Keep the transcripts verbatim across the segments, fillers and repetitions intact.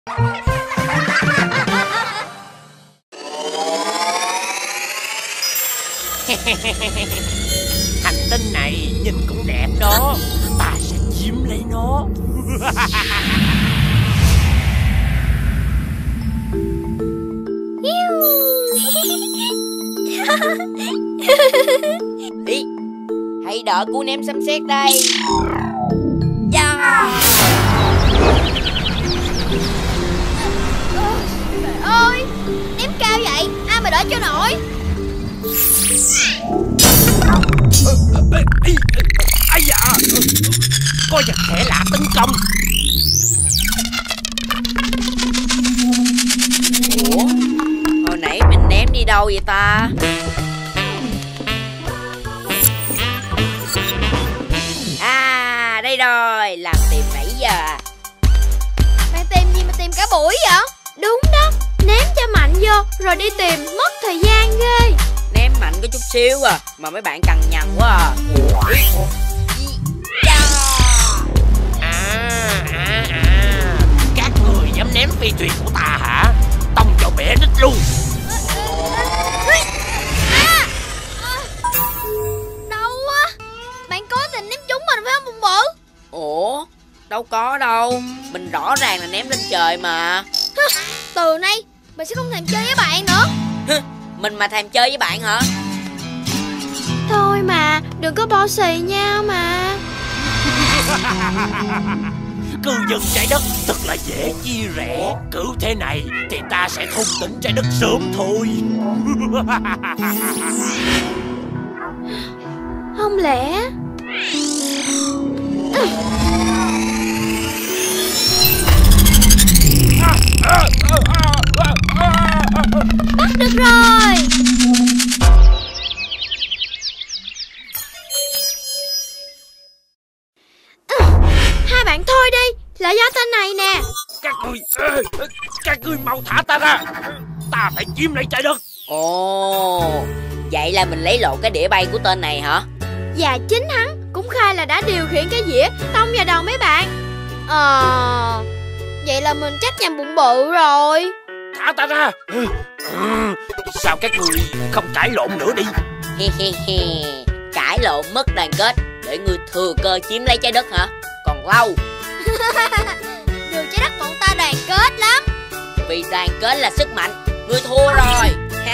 Hành tinh này nhìn cũng đẹp đó, ta sẽ chiếm lấy nó. Đi, hãy đợi cú ném sấm sét đây. Yeah. Trời ơi, ném cao vậy, ai mà đỡ cho nổi. Ây da, có vật thể lạ tấn công. Ủa, hồi nãy mình ném đi đâu vậy ta? À, đây rồi, làm tìm nãy giờ. Bạn tìm gì mà tìm cả buổi vậy? Đúng đó, ném cho mạnh vô rồi đi tìm, mất thời gian ghê. Ném mạnh có chút xíu à, mà mấy bạn cằn nhằn quá à. À, à, à, các người dám ném phi thuyền của ta hả? Tông cho bể đít luôn. À, à, đâu á? Bạn cố tình ném trúng mình phải không bụng bự? Ủa, đâu có đâu, mình rõ ràng là ném lên trời mà. Từ nay mình sẽ không thèm chơi với bạn nữa. Mình mà thèm chơi với bạn hả? Thôi mà, đừng có bo xì nhau mà. Cư dân trái đất thật là dễ chia rẽ. Cứ thế này thì ta sẽ thôn tính trái đất sớm thôi. Không lẽ bắt được rồi. Hai bạn thôi đi, là do tên này nè. Các người, các người mau thả ta ra. Ta phải chiếm lấy trái đất. Ồ, vậy là mình lấy lộ cái đĩa bay của tên này hả? Và chính hắn cũng khai là đã điều khiển cái dĩa tông vào đầu mấy bạn. Ờ, vậy là mình trách nhầm bụng bự rồi. Thả ta ra. Sao các người không cãi lộn nữa đi? He he he, cãi lộn mất đoàn kết để người thừa cơ chiếm lấy trái đất hả? Còn lâu. Đường trái đất bọn ta đoàn kết lắm. Vì đoàn kết là sức mạnh. Ngươi thua rồi.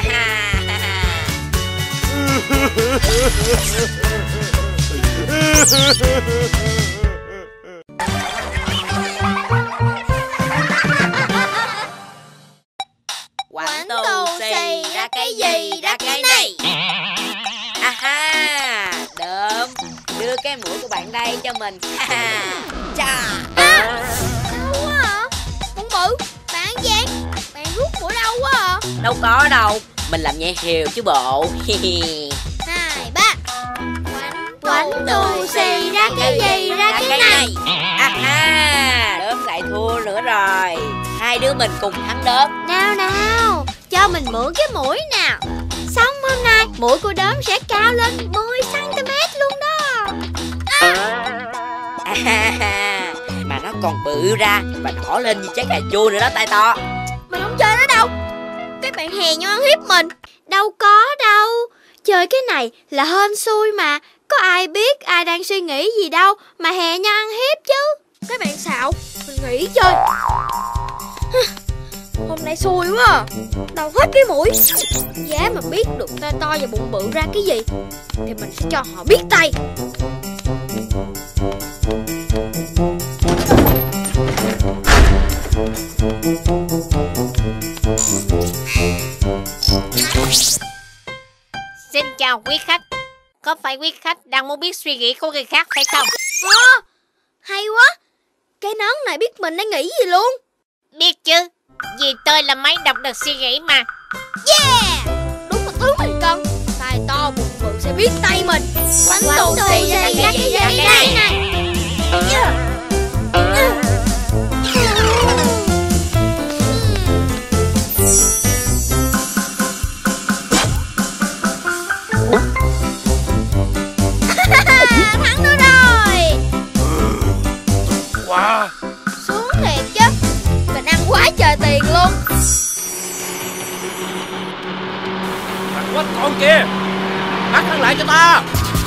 Quảng tù xì ra cái gì ra cái này. Aha, đơm, đưa cái mũi của bạn đây cho mình. Chà. À, đau quá hả? Bụng bự, bạn gián, bạn rút mũi đau quá à. Đâu có đâu, mình làm nhẹ hiều chứ bộ. Hai, ba. Quánh tù xì ra cái gì ra cái này. Aha, đớm lại thua nữa rồi. Hai đứa mình cùng thắng đớm. Nào nào, cho mình mượn cái mũi nào. Xong hôm nay mũi của đớm sẽ cao lên mười xăng ti mét luôn đó. À. À, mà nó còn bự ra và đỏ lên như trái cà chua nữa đó tay to. Mình không chơi nó đâu. Các bạn hè nhau ăn hiếp mình. Đâu có đâu. Chơi cái này là hên xui mà. Có ai biết ai đang suy nghĩ gì đâu mà hè nhau ăn hiếp chứ. Các bạn xạo, mình nghỉ chơi. Hôm nay xui quá à. Đau hết cái mũi. Giá mà biết được tay to và bụng bự ra cái gì thì mình sẽ cho họ biết tay. Xin chào quý khách. Có phải quý khách đang muốn biết suy nghĩ của người khác phải không? À, hay quá. Cái nón này biết mình đang nghĩ gì luôn. Biết chứ, vì tôi là máy đọc được suy nghĩ mà. Yeah, đúng là thứ mình cần. Tay to bụng bự sẽ biết tay mình. Quánh tù xì ra cái gì ra cái này này. Thắng nữa rồi. Wow. Xuống thiệt chứ. Mình ăn quá Bắt con kia, bắt hắn lại cho ta.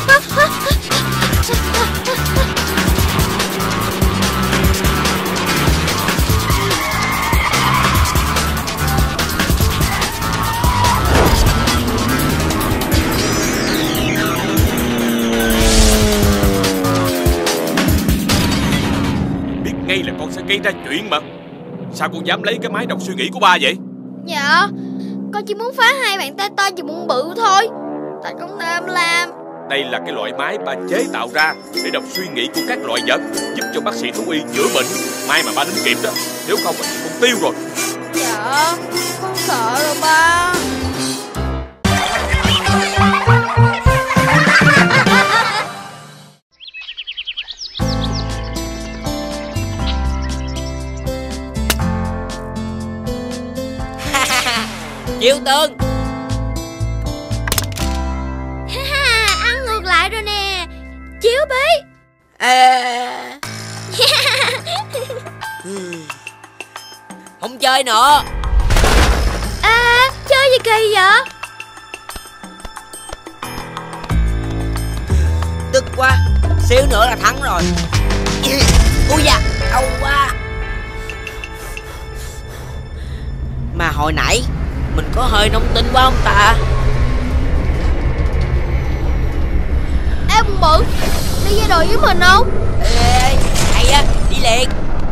Biết ngay là con sẽ gây ra chuyện mà. Sao con dám lấy cái máy đọc suy nghĩ của ba vậy? Dạ, con chỉ muốn phá hai bàn tay to và bụng bự thôi. Tại con tham lam. Đây là cái loại máy ba chế tạo ra để đọc suy nghĩ của các loại vật, giúp cho bác sĩ thú y chữa bệnh. May mà ba đến kịp đó, nếu không thì con tiêu rồi. Dạ, con sợ rồi ba. Chiêu tương. Ăn ngược lại rồi nè. Chiếu bí. À... Không chơi nữa. À, chơi gì kỳ vậy? Tức quá, xíu nữa là thắng rồi. Ui da, đau quá. Mà hồi nãy mình có hơi nóng tính quá không ta? Ê bụng bự, đi ra đồi với mình không? Ê, hay á, đi liền.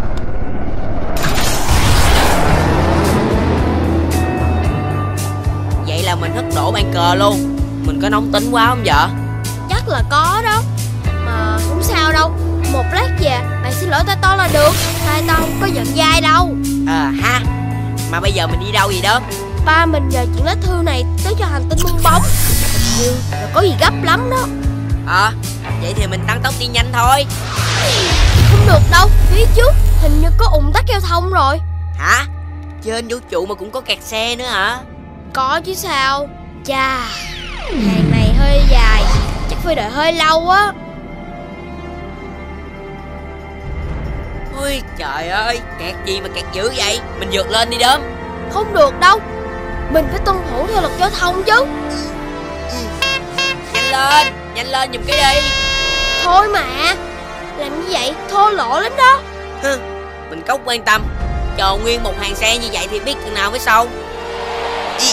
Vậy là mình hất đổ bàn cờ luôn. Mình có nóng tính quá không vợ? Chắc là có đó. Mà không sao đâu. Một lát về bạn xin lỗi ta to là được. Tay tao không có giận dai đâu. Ờ ha. Mà bây giờ mình đi đâu vậy đó? Ba mình nhờ chuyện lá thư này tới cho hành tinh bong bóng. Nhưng là có gì gấp lắm đó. Ờ, vậy thì mình tăng tốc đi nhanh thôi. Không được đâu, phía trước hình như có ùn tắc giao thông rồi. Hả? Trên vũ trụ mà cũng có kẹt xe nữa hả? Có chứ sao. Chà, hàng này hơi dài, chắc phải đợi hơi lâu á. Ôi trời ơi, kẹt gì mà kẹt dữ vậy? Mình vượt lên đi đớm. Không được đâu, mình phải tuân thủ theo luật giao thông chứ. Nhanh lên, nhanh lên giùm cái đi. Thôi mà, làm như vậy thô lỗ lắm đó. Hừ, mình cốc quan tâm. Chờ nguyên một hàng xe như vậy thì biết chừng nào mới xong. Ý.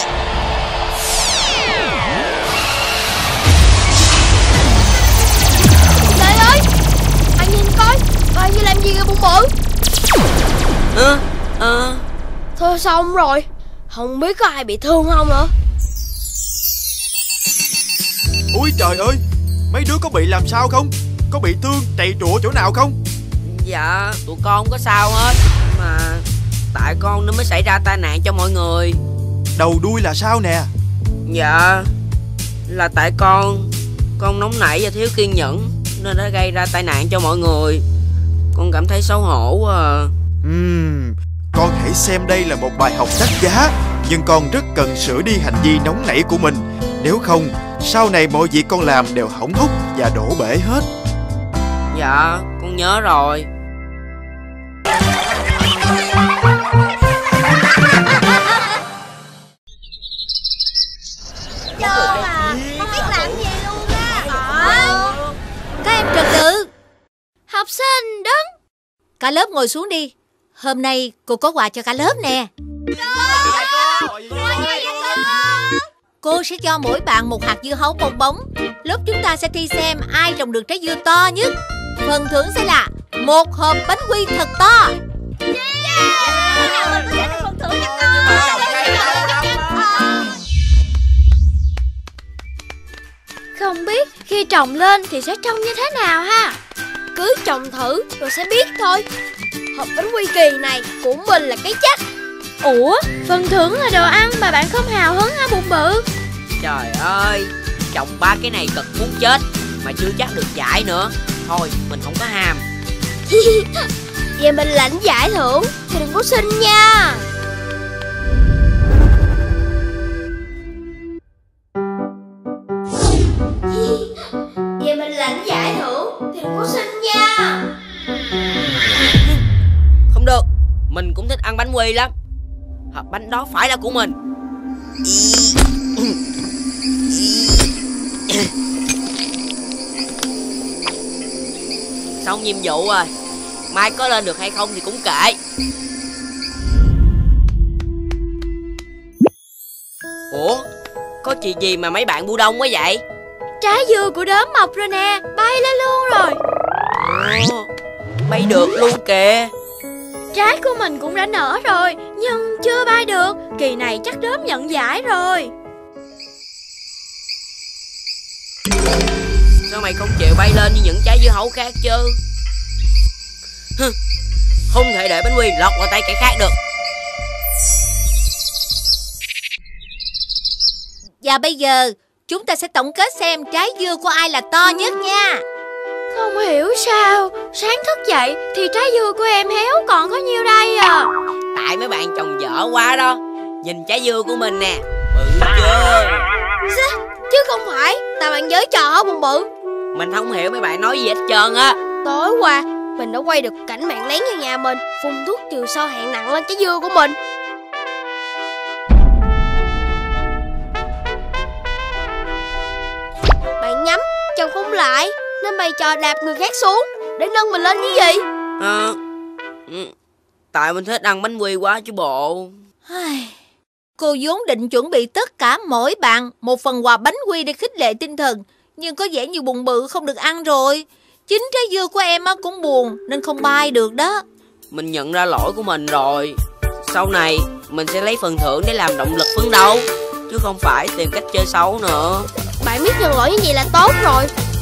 Trời ơi, anh nhìn coi, coi như làm gì rồi bụng bự. Ờ, ờ. Thôi xong rồi, không biết có ai bị thương không nữa. Ôi trời ơi, mấy đứa có bị làm sao không? Có bị thương, trầy trụa chỗ nào không? Dạ, tụi con không có sao hết. Mà tại con nó mới xảy ra tai nạn cho mọi người. Đầu đuôi là sao nè? Dạ, là tại con Con nóng nảy và thiếu kiên nhẫn nên đã gây ra tai nạn cho mọi người. Con cảm thấy xấu hổ quá à. Uhm, con hãy xem đây là một bài học đắt giá. Nhưng con rất cần sửa đi hành vi nóng nảy của mình. Nếu không, sau này mọi việc con làm đều hỏng hóc và đổ bể hết. Dạ, con nhớ rồi. Chưa mà, không biết làm gì luôn á. Ờ. Các em trật tự. Học sinh đứng. Cả lớp ngồi xuống đi. Hôm nay cô có quà cho cả lớp nè. Cô sẽ cho mỗi bạn một hạt dưa hấu bong bóng. Lớp chúng ta sẽ thi xem ai trồng được trái dưa to nhất. Phần thưởng sẽ là một hộp bánh quy thật to. Không biết khi trồng lên thì sẽ trông như thế nào ha. Cứ trồng thử rồi sẽ biết thôi. Hộp bánh quy kỳ này của mình là cái chắc. Ủa, phần thưởng là đồ ăn mà bạn không hào hứng hả bụng bự? Trời ơi, trồng ba cái này cực muốn chết mà chưa chắc được giải nữa. Thôi, mình không có ham. Vậy mình lãnh giải thưởng thì đừng có xin nha. Vậy mình lãnh giải thưởng thì đừng có xin nha. Không được, mình cũng thích ăn bánh quy lắm. Hộp bánh đó phải là của mình. Xong nhiệm vụ rồi. Mai có lên được hay không thì cũng kệ. Ủa, có chuyện gì mà mấy bạn bu đông quá vậy? Trái dưa của đốm mọc rồi nè, bay lên luôn rồi. Ồ, bay được luôn kìa. Trái của mình cũng đã nở rồi, nhưng chưa bay được. Kỳ này chắc đốm nhận giải rồi. Sao mày không chịu bay lên như những trái dưa hấu khác chứ? Hừ, không thể để bánh quy lọt vào tay kẻ khác được. Và bây giờ chúng ta sẽ tổng kết xem trái dưa của ai là to nhất nha. Không hiểu sao sáng thức dậy thì trái dưa của em héo còn có nhiêu đây à. Tại mấy bạn trồng dở quá đó. Nhìn trái dưa của mình nè, bự chưa? Chứ không phải, tại bạn giới trò hả bụng bự? Mình không hiểu mấy bạn nói gì hết trơn á. Tối qua mình đã quay được cảnh bạn lén vào nhà mình phun thuốc trừ sâu hạng nặng lên trái dưa của mình. Bạn nhắm chồng không lại nên bày trò đạp người khác xuống để nâng mình lên như gì. À, tại mình thích ăn bánh quy quá chứ bộ. Cô vốn định chuẩn bị tất cả mỗi bạn một phần quà bánh quy để khích lệ tinh thần, nhưng có vẻ như bụng bự không được ăn rồi. Chính trái dưa của em cũng buồn nên không bay được đó. Mình nhận ra lỗi của mình rồi. Sau này mình sẽ lấy phần thưởng để làm động lực phấn đấu, chứ không phải tìm cách chơi xấu nữa. Bạn biết nhận lỗi như vậy là tốt rồi.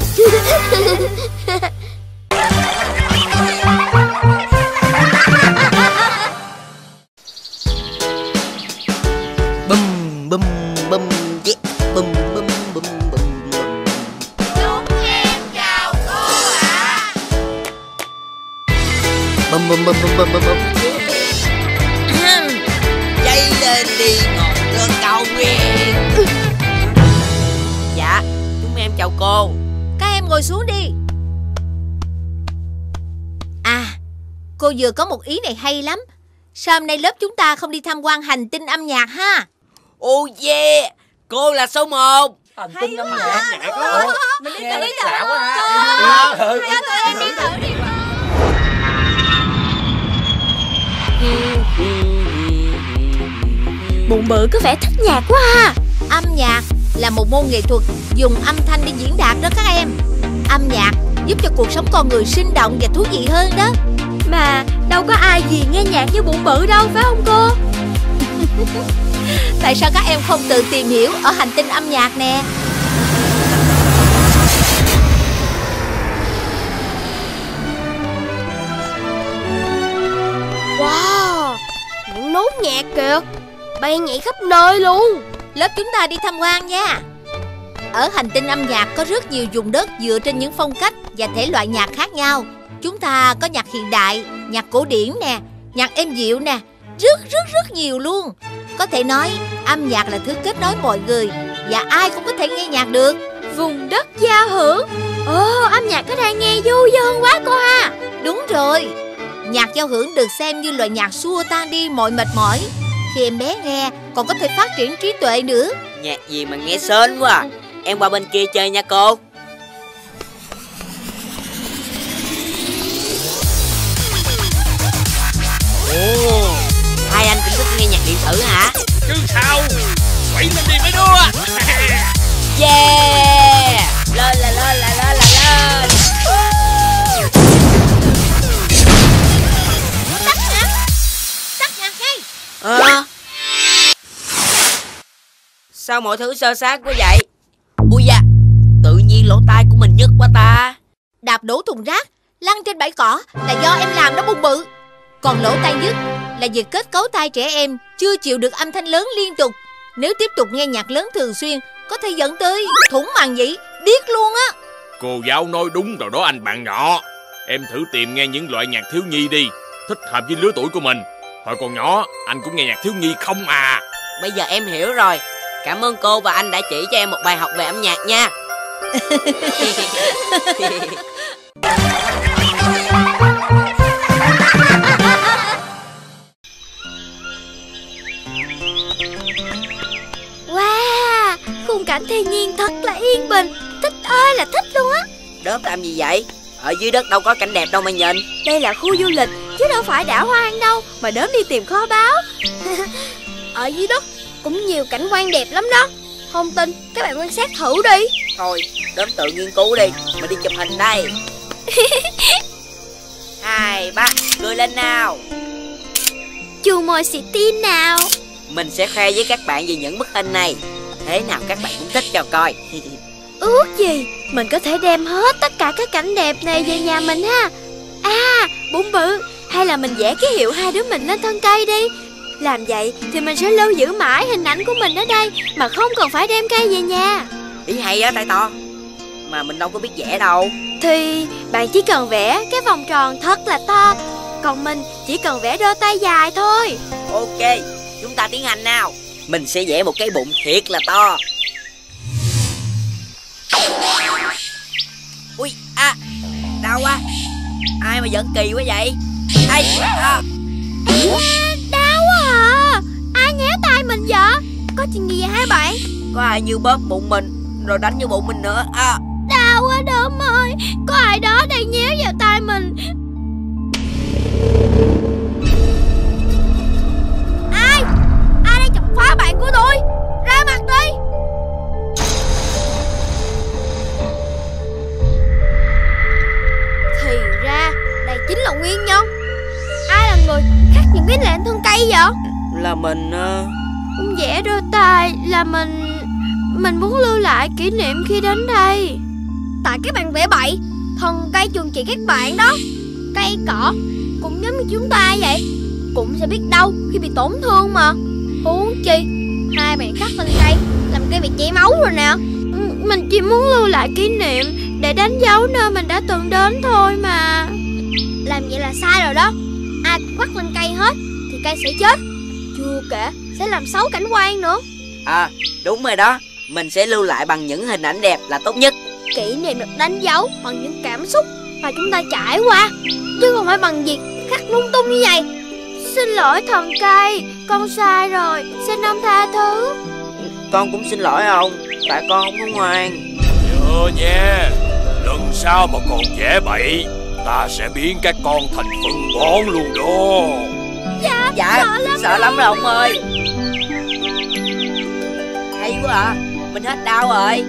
Bum bum bum yeah. Bum bum bum bum bum. Chúng em chào cô ạ. Bum bum bum bum bum bum bum. Cháy lên đi ngọn lửa cao nguyên. Dạ, chúng em chào cô. Các em ngồi xuống đi. À, cô vừa có một ý này hay lắm. Sao hôm nay lớp chúng ta không đi tham quan hành tinh âm nhạc ha? Oh yeah, cô là số một. Hành tinh âm nhạc. Mình đi Nghe thử lạ quá ha. Cho tụi em đi thử đi. Bụng bự có vẻ thích nhạc quá ha. Âm nhạc là một môn nghệ thuật dùng âm thanh để diễn đạt đó các em. Âm nhạc giúp cho cuộc sống con người sinh động và thú vị hơn đó. Mà đâu có ai gì nghe nhạc như bụng bự đâu, phải không cô? Tại sao các em không tự tìm hiểu ở hành tinh âm nhạc nè? Wow, những nốt nhạc kìa, bay nhảy khắp nơi luôn. Lớp chúng ta đi tham quan nha. Ở hành tinh âm nhạc có rất nhiều vùng đất dựa trên những phong cách và thể loại nhạc khác nhau. Chúng ta có nhạc hiện đại, nhạc cổ điển nè, nhạc êm dịu nè, rất rất rất nhiều luôn. Có thể nói âm nhạc là thứ kết nối mọi người và ai cũng có thể nghe nhạc được. Vùng đất giao hưởng. Ồ, âm nhạc ở đây nghe du dương quá cô ha. Đúng rồi, nhạc giao hưởng được xem như loại nhạc xua tan đi mọi mệt mỏi. Khi em bé nghe còn có thể phát triển trí tuệ nữa. Nhạc gì mà nghe sến quá à. Em qua bên kia chơi nha cô. Ồ, hai anh cũng thích nghe nhạc điện tử hả? Chứ sao, quẩy lên đi mấy đứa. Yeah, lên là lên là lên là lên. Tắt nhạc, tắt nhạc ngay. À, sao mọi thứ sơ sát quá vậy? Ui da, tự nhiên lỗ tai của mình nhức quá ta. Đạp đổ thùng rác, lăn trên bãi cỏ là do em làm đó bụng bự. Còn lỗ tai nhức là vì kết cấu tai trẻ em chưa chịu được âm thanh lớn liên tục. Nếu tiếp tục nghe nhạc lớn thường xuyên có thể dẫn tới thủng màng nhĩ, điếc luôn á. Cô giáo nói đúng rồi đó anh bạn nhỏ. Em thử tìm nghe những loại nhạc thiếu nhi đi, thích hợp với lứa tuổi của mình. Hồi còn nhỏ anh cũng nghe nhạc thiếu nhi không à. Bây giờ em hiểu rồi. Cảm ơn cô và anh đã chỉ cho em một bài học về âm nhạc nha. Wow, khu khung cảnh thiên nhiên thật là yên bình. Thích ơi là thích luôn á. Đớp làm gì vậy? Ở dưới đất đâu có cảnh đẹp đâu mà nhìn. Đây là khu du lịch chứ đâu phải đảo hoang đâu mà đớp đi tìm kho báu. Ở dưới đất cũng nhiều cảnh quan đẹp lắm đó. Không tin các bạn quan sát thử đi. Thôi đớp tự nghiên cứu đi. Mình đi chụp hình đây. Hai ba, cười lên nào. Chu môi xì tin nào. Mình sẽ khoe với các bạn về những bức hình này. Thế nào các bạn cũng thích cho coi. Ước gì mình có thể đem hết tất cả các cảnh đẹp này về nhà mình ha. À, Bụng Bự, hay là mình vẽ ký hiệu hai đứa mình lên thân cây đi. Làm vậy thì mình sẽ lưu giữ mãi hình ảnh của mình ở đây mà không cần phải đem cây về nhà. Ý hay á Tay To. Mà mình đâu có biết vẽ đâu. Thì bạn chỉ cần vẽ cái vòng tròn thật là to, còn mình chỉ cần vẽ đôi tay dài thôi. Ok, chúng ta tiến hành nào. Mình sẽ vẽ một cái bụng thiệt là to. Ui, à, đau quá. Ai mà giận kỳ quá vậy? Ai, à. Đau quá à. Ai nhéo tay mình vậy? Có chuyện gì vậy hai bạn? Có ai như bóp bụng mình rồi đánh vô bụng mình nữa à. Đau quá Đốm ơi. Có ai đó đang nhéo vào tay mình. Ai? Ai đang chọc phá bạn của tôi? Ra mặt đi. Thì ra đây chính là nguyên nhân. Ai là người khắc những cái lệnh thân cây vậy? Là mình uh... vẽ đôi tay là mình Mình muốn lưu lại kỷ niệm khi đến đây. Tại các bạn vẽ bậy. Thân cây trường chỉ các bạn đó. Cây cỏ cũng giống như chúng ta vậy, cũng sẽ biết đau khi bị tổn thương mà. Huống chi hai bạn khắc lên cây làm cây bị chảy máu rồi nè. Mình chỉ muốn lưu lại kỷ niệm để đánh dấu nơi mình đã từng đến thôi mà. Làm vậy là sai rồi đó. Ai quắt lên cây hết thì cây sẽ chết. Chưa kể sẽ làm xấu cảnh quan nữa. À đúng rồi đó. Mình sẽ lưu lại bằng những hình ảnh đẹp là tốt nhất. Kỷ niệm được đánh dấu bằng những cảm xúc mà chúng ta trải qua, chứ không phải bằng việc khắc lung tung như vậy. Xin lỗi thần cây, con sai rồi, xin ông tha thứ. Con cũng xin lỗi ông, tại con không có ngoan. Nhớ nha, lần sau mà còn vẽ bậy, ta sẽ biến các con thành phân bón luôn đó. Dạ, dạ sợ lắm, sợ lắm rồi ông ơi. Hay quá à, mình hết đau rồi.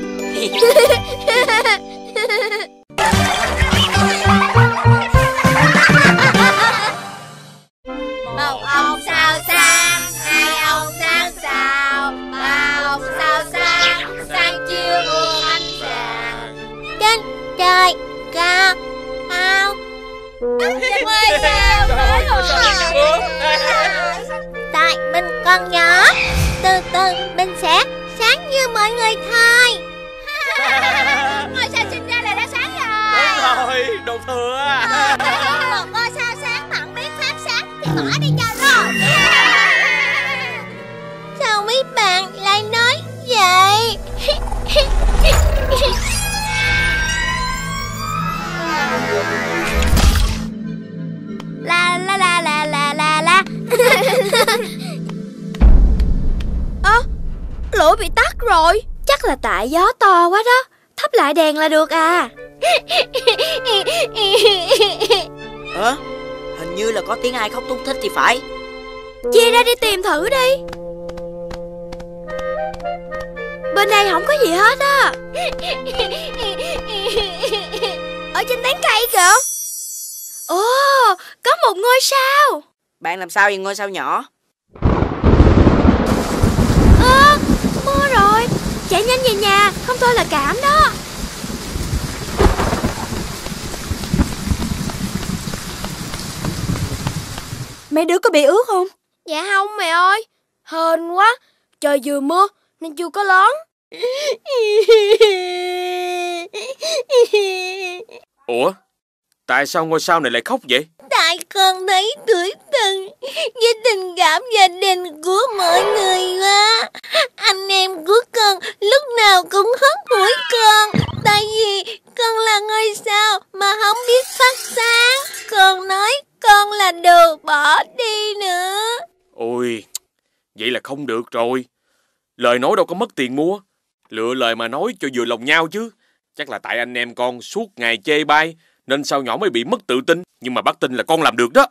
Một ông sao sáng, hai ông sáng sao, ba ông sao sáng, sáng chiều buông ánh sáng. Trên trời cao ao, trên ngôi sao nổi hồng. Tại mình còn nhỏ, từ từ mình sẽ sáng như mọi người thôi. Ngôi sao sinh ra là đã sáng rồi. Đúng rồi, đồ thừa. Một ngôi sao sáng mà không biết phát sáng thì bỏ đi cho rồi. Sao mấy bạn lại nói vậy? La la la la la la la. Ơ, lửa bị tắt rồi. Chắc là tại gió to quá đó. Thắp lại đèn là được à. Hả? Hình như là có tiếng ai khóc thút thích thì phải. Chia ra đi tìm thử đi. Bên đây không có gì hết á. Ở trên tán cây kìa. Ồ, có một ngôi sao. Bạn làm sao vậy ngôi sao nhỏ? Ơ, mưa rồi. Chạy nhanh về nhà, không thôi là cảm đó. Mấy đứa có bị ướt không? Dạ không mẹ ơi. Hên quá, trời vừa mưa nên chưa có lớn. Ủa? Tại sao ngôi sao này lại khóc vậy? Tại con thấy tủi thân với tình cảm gia đình của mọi người quá. Anh em của con lúc nào cũng hất hủi con, tại vì con là ngôi sao mà không biết phát sáng. Con nói con là đồ bỏ đi nữa. Ôi, vậy là không được rồi. Lời nói đâu có mất tiền mua. Lựa lời mà nói cho vừa lòng nhau chứ. Chắc là tại anh em con suốt ngày chê bai nên sao nhỏ mới bị mất tự tin. Nhưng mà bác tin là con làm được đó.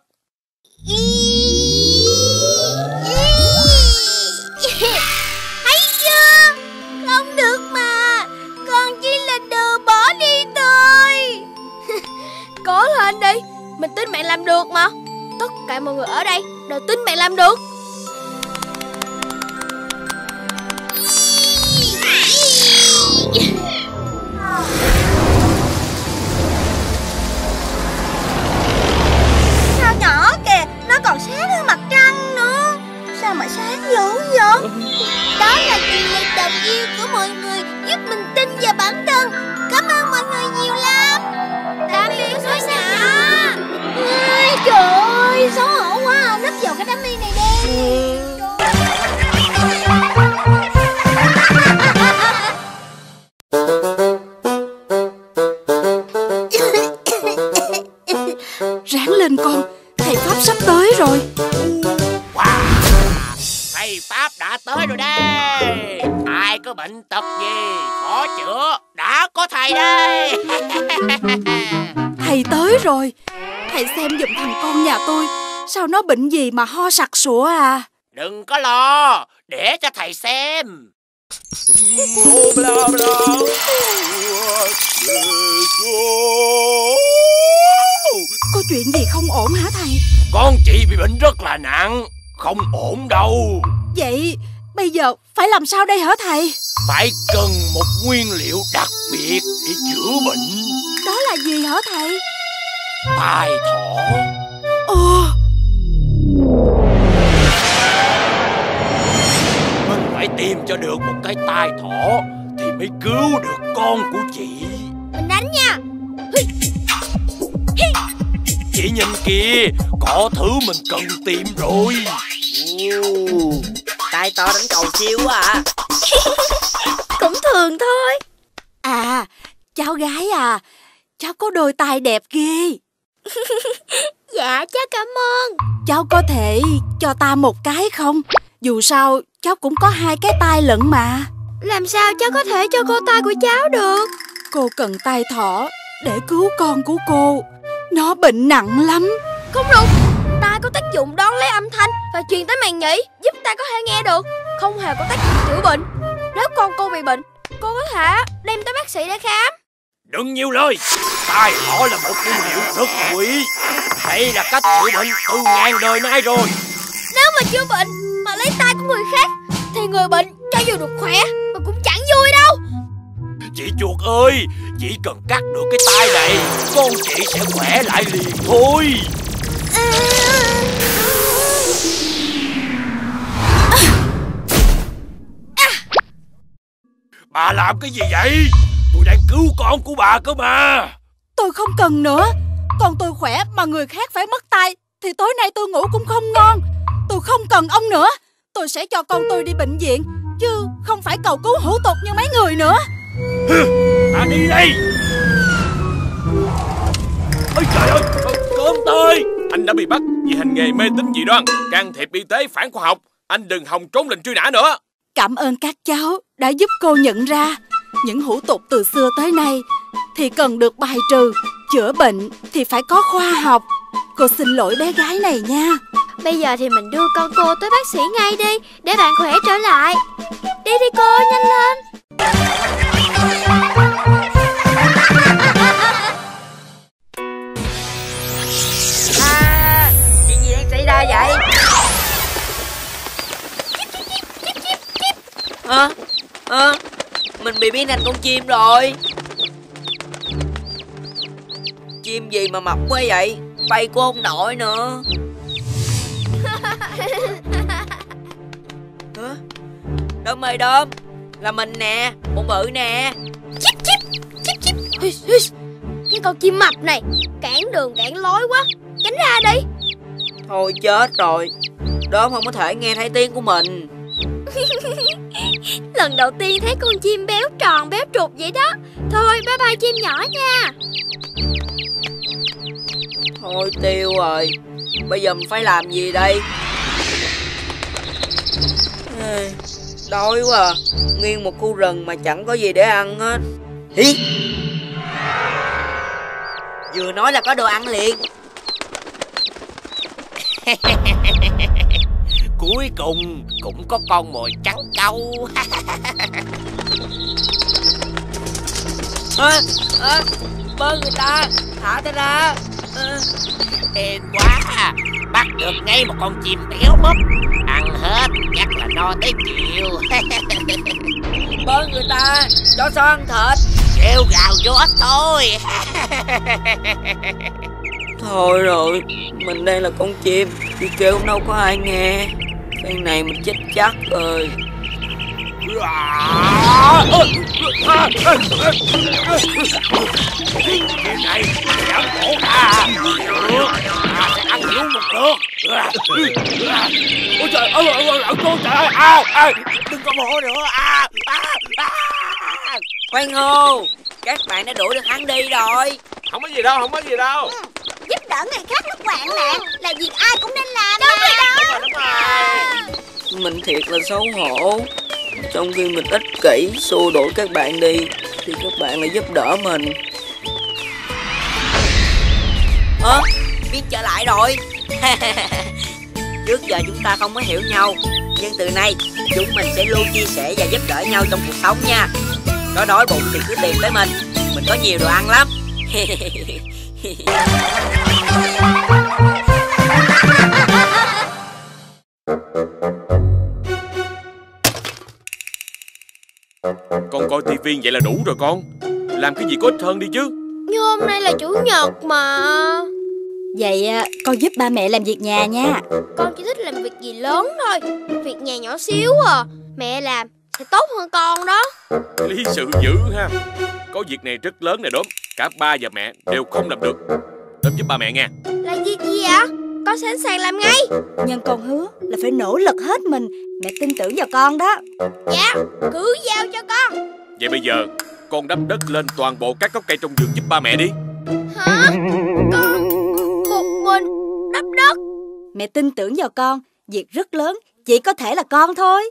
Thấy chưa? Không được mà. Con chỉ là đồ bỏ đi thôi. Cố lên đi. Mình tin bạn làm được mà. Tất cả mọi người ở đây đều tin bạn làm được. Sao nhỏ kìa, nó còn sáng hơn mặt trăng nữa. Sao mà sáng dữ vậy? Đó là truyền lực động viên của mọi người giúp mình tin vào bản thân. Cảm ơn mọi người nhiều lắm. Tạm biệt suối nhỏ. Ôi, trời ơi, xấu hổ quá à. Nấp vào cái đám mây này đi. Ráng lên con, thầy Pháp sắp tới rồi. Wow, thầy Pháp đã tới rồi đây. Ai có bệnh tật gì khó chữa, đã có thầy đây. Thầy tới rồi. Thầy xem giùm thằng con nhà tôi. Sao nó bệnh gì mà ho sặc sụa à? Đừng có lo, để cho thầy xem. Có chuyện gì không ổn hả thầy? Con chị bị bệnh rất là nặng, không ổn đâu. Vậy bây giờ phải làm sao đây hả thầy? Phải cần một nguyên liệu đặc biệt để chữa bệnh. Đó là gì hả thầy? Tai thỏ. Ồ, Mình phải tìm cho được một cái tai thỏ thì mới cứu được con của chị. Mình đánh nha. Chị nhìn kìa, có thứ mình cần tìm rồi. Tai to đánh cầu siêu quá à. Cũng thường thôi. à, cháu gái à, cháu có đôi tai đẹp ghê. Dạ, cháu cảm ơn. Cháu có thể cho ta một cái không? Dù sao cháu cũng có hai cái tai lận mà. Làm sao cháu có thể cho cô tai của cháu được? Cô cần tai thỏ để cứu con của cô. Nó bệnh nặng lắm. Không được. Tai có tác dụng đón lấy âm thanh và truyền tới màng nhĩ, giúp ta có thể nghe được. Không hề có tác dụng chữa bệnh. Nếu con cô bị bệnh, cô có thể đem tới bác sĩ để khám. Đừng nhiều lời. Tai thỏ là một nguyên liệu rất quý. Đây là cách chữa bệnh từ ngàn đời nay rồi. Nếu mà chữa bệnh mà lấy tai của người khác thì người bệnh cho dù được khỏe mà cũng chẳng vui đâu. Chị chuột ơi, chỉ cần cắt được cái tai này, con chị sẽ khỏe lại liền thôi. Bà làm cái gì vậy? Tôi đang cứu con của bà cơ mà. Tôi không cần nữa. Con tôi khỏe mà người khác phải mất tai thì tối nay tôi ngủ cũng không ngon. Tôi không cần ông nữa. Tôi sẽ cho con tôi đi bệnh viện, chứ không phải cầu cứu hữu tục như mấy người nữa. Bà đi đây. Ôi trời ơi, cơm tôi. Anh đã bị bắt vì hành nghề mê tín dị đoan, can thiệp y tế phản khoa học. Anh đừng hòng trốn lệnh truy nã nữa. Cảm ơn các cháu đã giúp cô nhận ra những hủ tục từ xưa tới nay thì cần được bài trừ. Chữa bệnh thì phải có khoa học. Cô xin lỗi bé gái này nha. Bây giờ thì mình đưa con cô tới bác sĩ ngay đi, để bạn khỏe trở lại. Đi đi cô, nhanh lên. À, chuyện gì đang xảy ra vậy? Hả? Hả? Mình bị biến thành con chim rồi. Chim gì mà mập quá vậy? Bay cũng không nổi nữa. Hả? Đom ơi Đom, là mình nè, con bự nè. Chíp chíp, chíp chíp. Cái con chim mập này cản đường cản lối quá, tránh ra đi. Thôi chết rồi, Đom không có thể nghe thấy tiếng của mình. Lần đầu tiên thấy con chim béo tròn béo trục vậy đó. Thôi bye bye chim nhỏ nha. Thôi tiêu rồi, bây giờ mình phải làm gì đây? Đói quá à. Nguyên một khu rừng mà chẳng có gì để ăn hết. Hí. Vừa nói là có đồ ăn liền. Cuối cùng cũng có con mồi trắng câu. à, à, Bơ người ta, thả ta ra. à. Hên quá, bắt được ngay một con chim béo múp. Ăn hết chắc là no tới chiều. Bơ người ta, cho sao ăn thịt. Kêu gào vô ếch thôi. Thôi rồi, mình đây là con chim, chỉ kêu đâu có ai nghe. Phen này mình chết chắc rồi. Chuyện này dám khổ ta. Ta sẽ ăn luôn một lượt. Ôi trời ơi, ôi trời ơi, à, đừng có mổ nữa. À, à, à. Khoan hô, các bạn đã đuổi được hắn đi rồi. Không có gì đâu, không có gì đâu. Giúp đỡ người khác lúc hoạn nạn là việc ai cũng nên làm. Đúng rồi đó. Đúng rồi. Mình thiệt là xấu hổ. Trong khi mình ích kỷ xua đuổi các bạn đi thì các bạn lại giúp đỡ mình. Ơ, biết trở lại rồi. Trước giờ chúng ta không có hiểu nhau, nhưng từ nay chúng mình sẽ luôn chia sẻ và giúp đỡ nhau trong cuộc sống nha. Có đói bụng thì cứ tìm tới mình, mình có nhiều đồ ăn lắm. Con coi tivi vậy là đủ rồi con. Làm cái gì có ích hơn đi chứ. Nhưng hôm nay là chủ nhật mà. Vậy con giúp ba mẹ làm việc nhà nha. Con chỉ thích làm việc gì lớn thôi. Việc nhà nhỏ xíu à, mẹ làm sẽ tốt hơn con đó. Lý sự dữ ha. Có việc này rất lớn nè Đốm. Cả ba và mẹ đều không làm được. Đốm giúp ba mẹ nha. Là việc gì ạ? Con sẵn sàng làm ngay. Nhưng con hứa là phải nỗ lực hết mình. Mẹ tin tưởng vào con đó. Dạ, cứ giao cho con. Vậy bây giờ con đắp đất lên toàn bộ các gốc cây trong vườn giúp ba mẹ đi. Hả? Con một mình đắp đất? Mẹ tin tưởng vào con. Việc rất lớn, chỉ có thể là con thôi.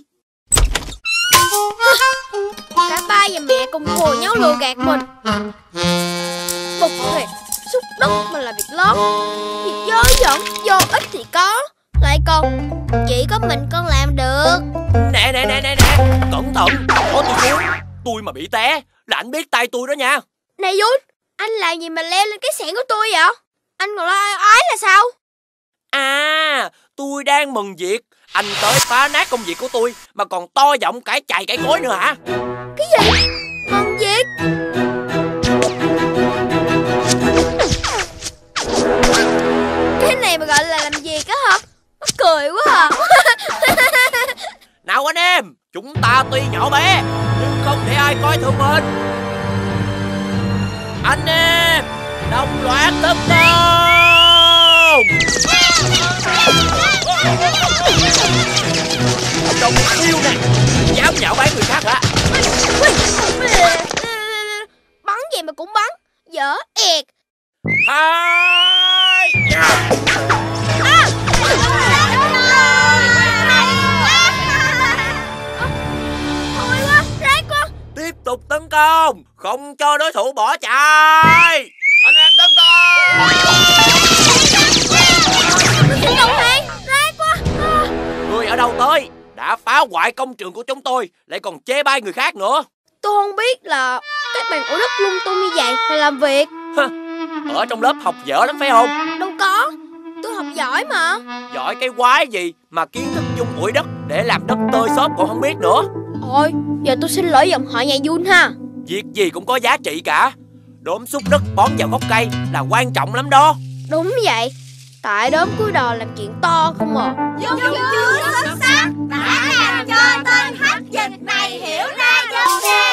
Cả ba và mẹ cùng ngồi nhau lừa gạt mình. Bực thiệt, xúc đất mà là việc lớn. Việc dơ dẫn, vô ích thì có. Lại còn chỉ có mình con làm được. Nè nè nè nè nè, cẩn thận. Có tôi xuống. Tôi mà bị té là anh biết tay tôi đó nha. Này Jun, anh làm gì mà leo lên cái xẻng của tôi vậy? Anh còn lo ái là sao? À, tôi đang mừng việc. Anh tới phá nát công việc của tôi mà còn to giọng cãi chày cãi cối nữa hả? Cái gì? Mừng việc? Cái này mà gọi là làm việc á hả? Mắc cười quá à. Nào anh em, chúng ta tuy nhỏ bé nhưng không để ai coi thường mình. Anh em, đồng loạt tấn công. Đồng siêu nè, dám nhạo báng người khác hả? Bắn gì mà cũng bắn, dở ẹt. Hai. À! Thôi quá, rác quá. Tiếp tục tấn công, không cho đối thủ bỏ chạy. Anh em tấn công. Xin đồng hàng, rác quá. Người ở đâu tới? Đã phá hoại công trường của chúng tôi, lại còn chê bai người khác nữa. Tôi không biết là các bạn ổ đất lung tung như vậy là làm việc. Ở trong lớp học dở lắm phải không? Đâu có, tôi học giỏi mà. Giỏi cái quái gì mà kiến thức chung ủi đất để làm đất tơi xốp còn không biết nữa. Thôi, giờ tôi xin lỗi dòng họ nhà Jun ha. Việc gì cũng có giá trị cả. Đốm xúc đất bón vào gốc cây là quan trọng lắm đó. Đúng vậy, tại đốm cuối đò làm chuyện to không à. Dung chưa xuất sắc đã làm cho tên hách dịch này hiểu ra vấn đề.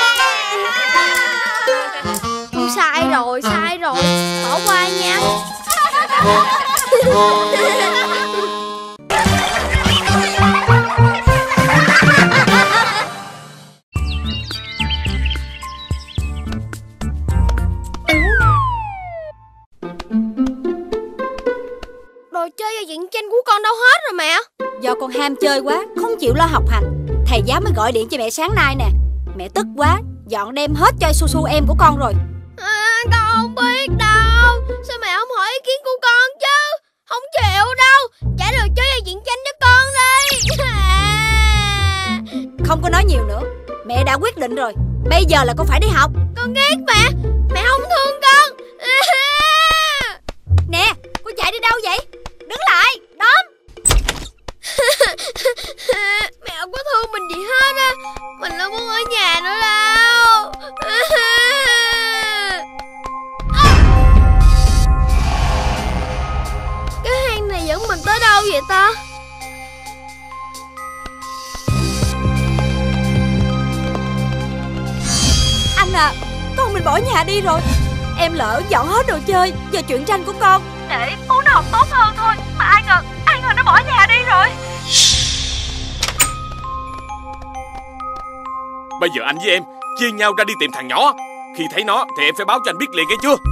Sai rồi, sai rồi, bỏ qua nha. Đồ chơi và truyện tranh của con đâu hết rồi mẹ? Do con ham chơi quá, không chịu lo học hành, thầy giáo mới gọi điện cho mẹ sáng nay nè. Mẹ tức quá, dọn đem hết chai su su em của con rồi. À, con không biết đâu. Sao mẹ không hỏi ý kiến của con chứ? Không chịu đâu. Trả lời cho dây chuyện tranh cho con đi. À. Không có nói nhiều nữa, mẹ đã quyết định rồi. Bây giờ là con phải đi học. Con ghét mẹ. Mẹ không thương con. À. Nè, con chạy đi đâu vậy? Đứng lại, đóm. Mẹ không có thương mình gì hết á. Mình đâu muốn ở nhà nữa đâu. Cái hang này dẫn mình tới đâu vậy ta? Anh à, con mình bỏ nhà đi rồi. Em lỡ dọn hết đồ chơi và truyện tranh của con để bố nó học tốt hơn thôi. Mà ai ngờ, ai ngờ nó bỏ nhà đi rồi. Bây giờ anh với em chia nhau ra đi tìm thằng nhỏ. Khi thấy nó thì em phải báo cho anh biết liền, nghe chưa?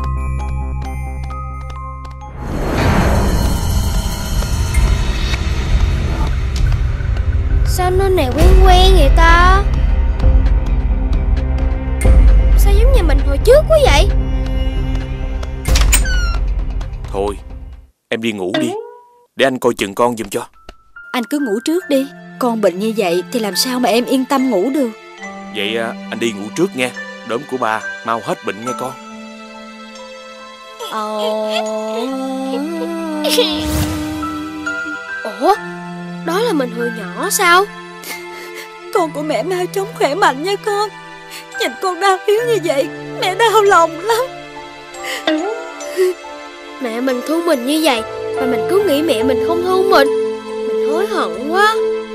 Sao nơi này quen quen vậy ta? Sao giống nhà mình hồi trước quá vậy? Thôi, em đi ngủ đi, để anh coi chừng con giùm cho. Anh cứ ngủ trước đi. Con bệnh như vậy thì làm sao mà em yên tâm ngủ được. Vậy anh đi ngủ trước nghe. Đốm của bà mau hết bệnh nghe con. Ủa, đó là mình hồi nhỏ sao? Con của mẹ mau chóng khỏe mạnh nha con. Nhìn con đau yếu như vậy, mẹ đau lòng lắm. Mẹ mình thương mình như vậy mà mình cứ nghĩ mẹ mình không thương mình. Mình hối hận quá.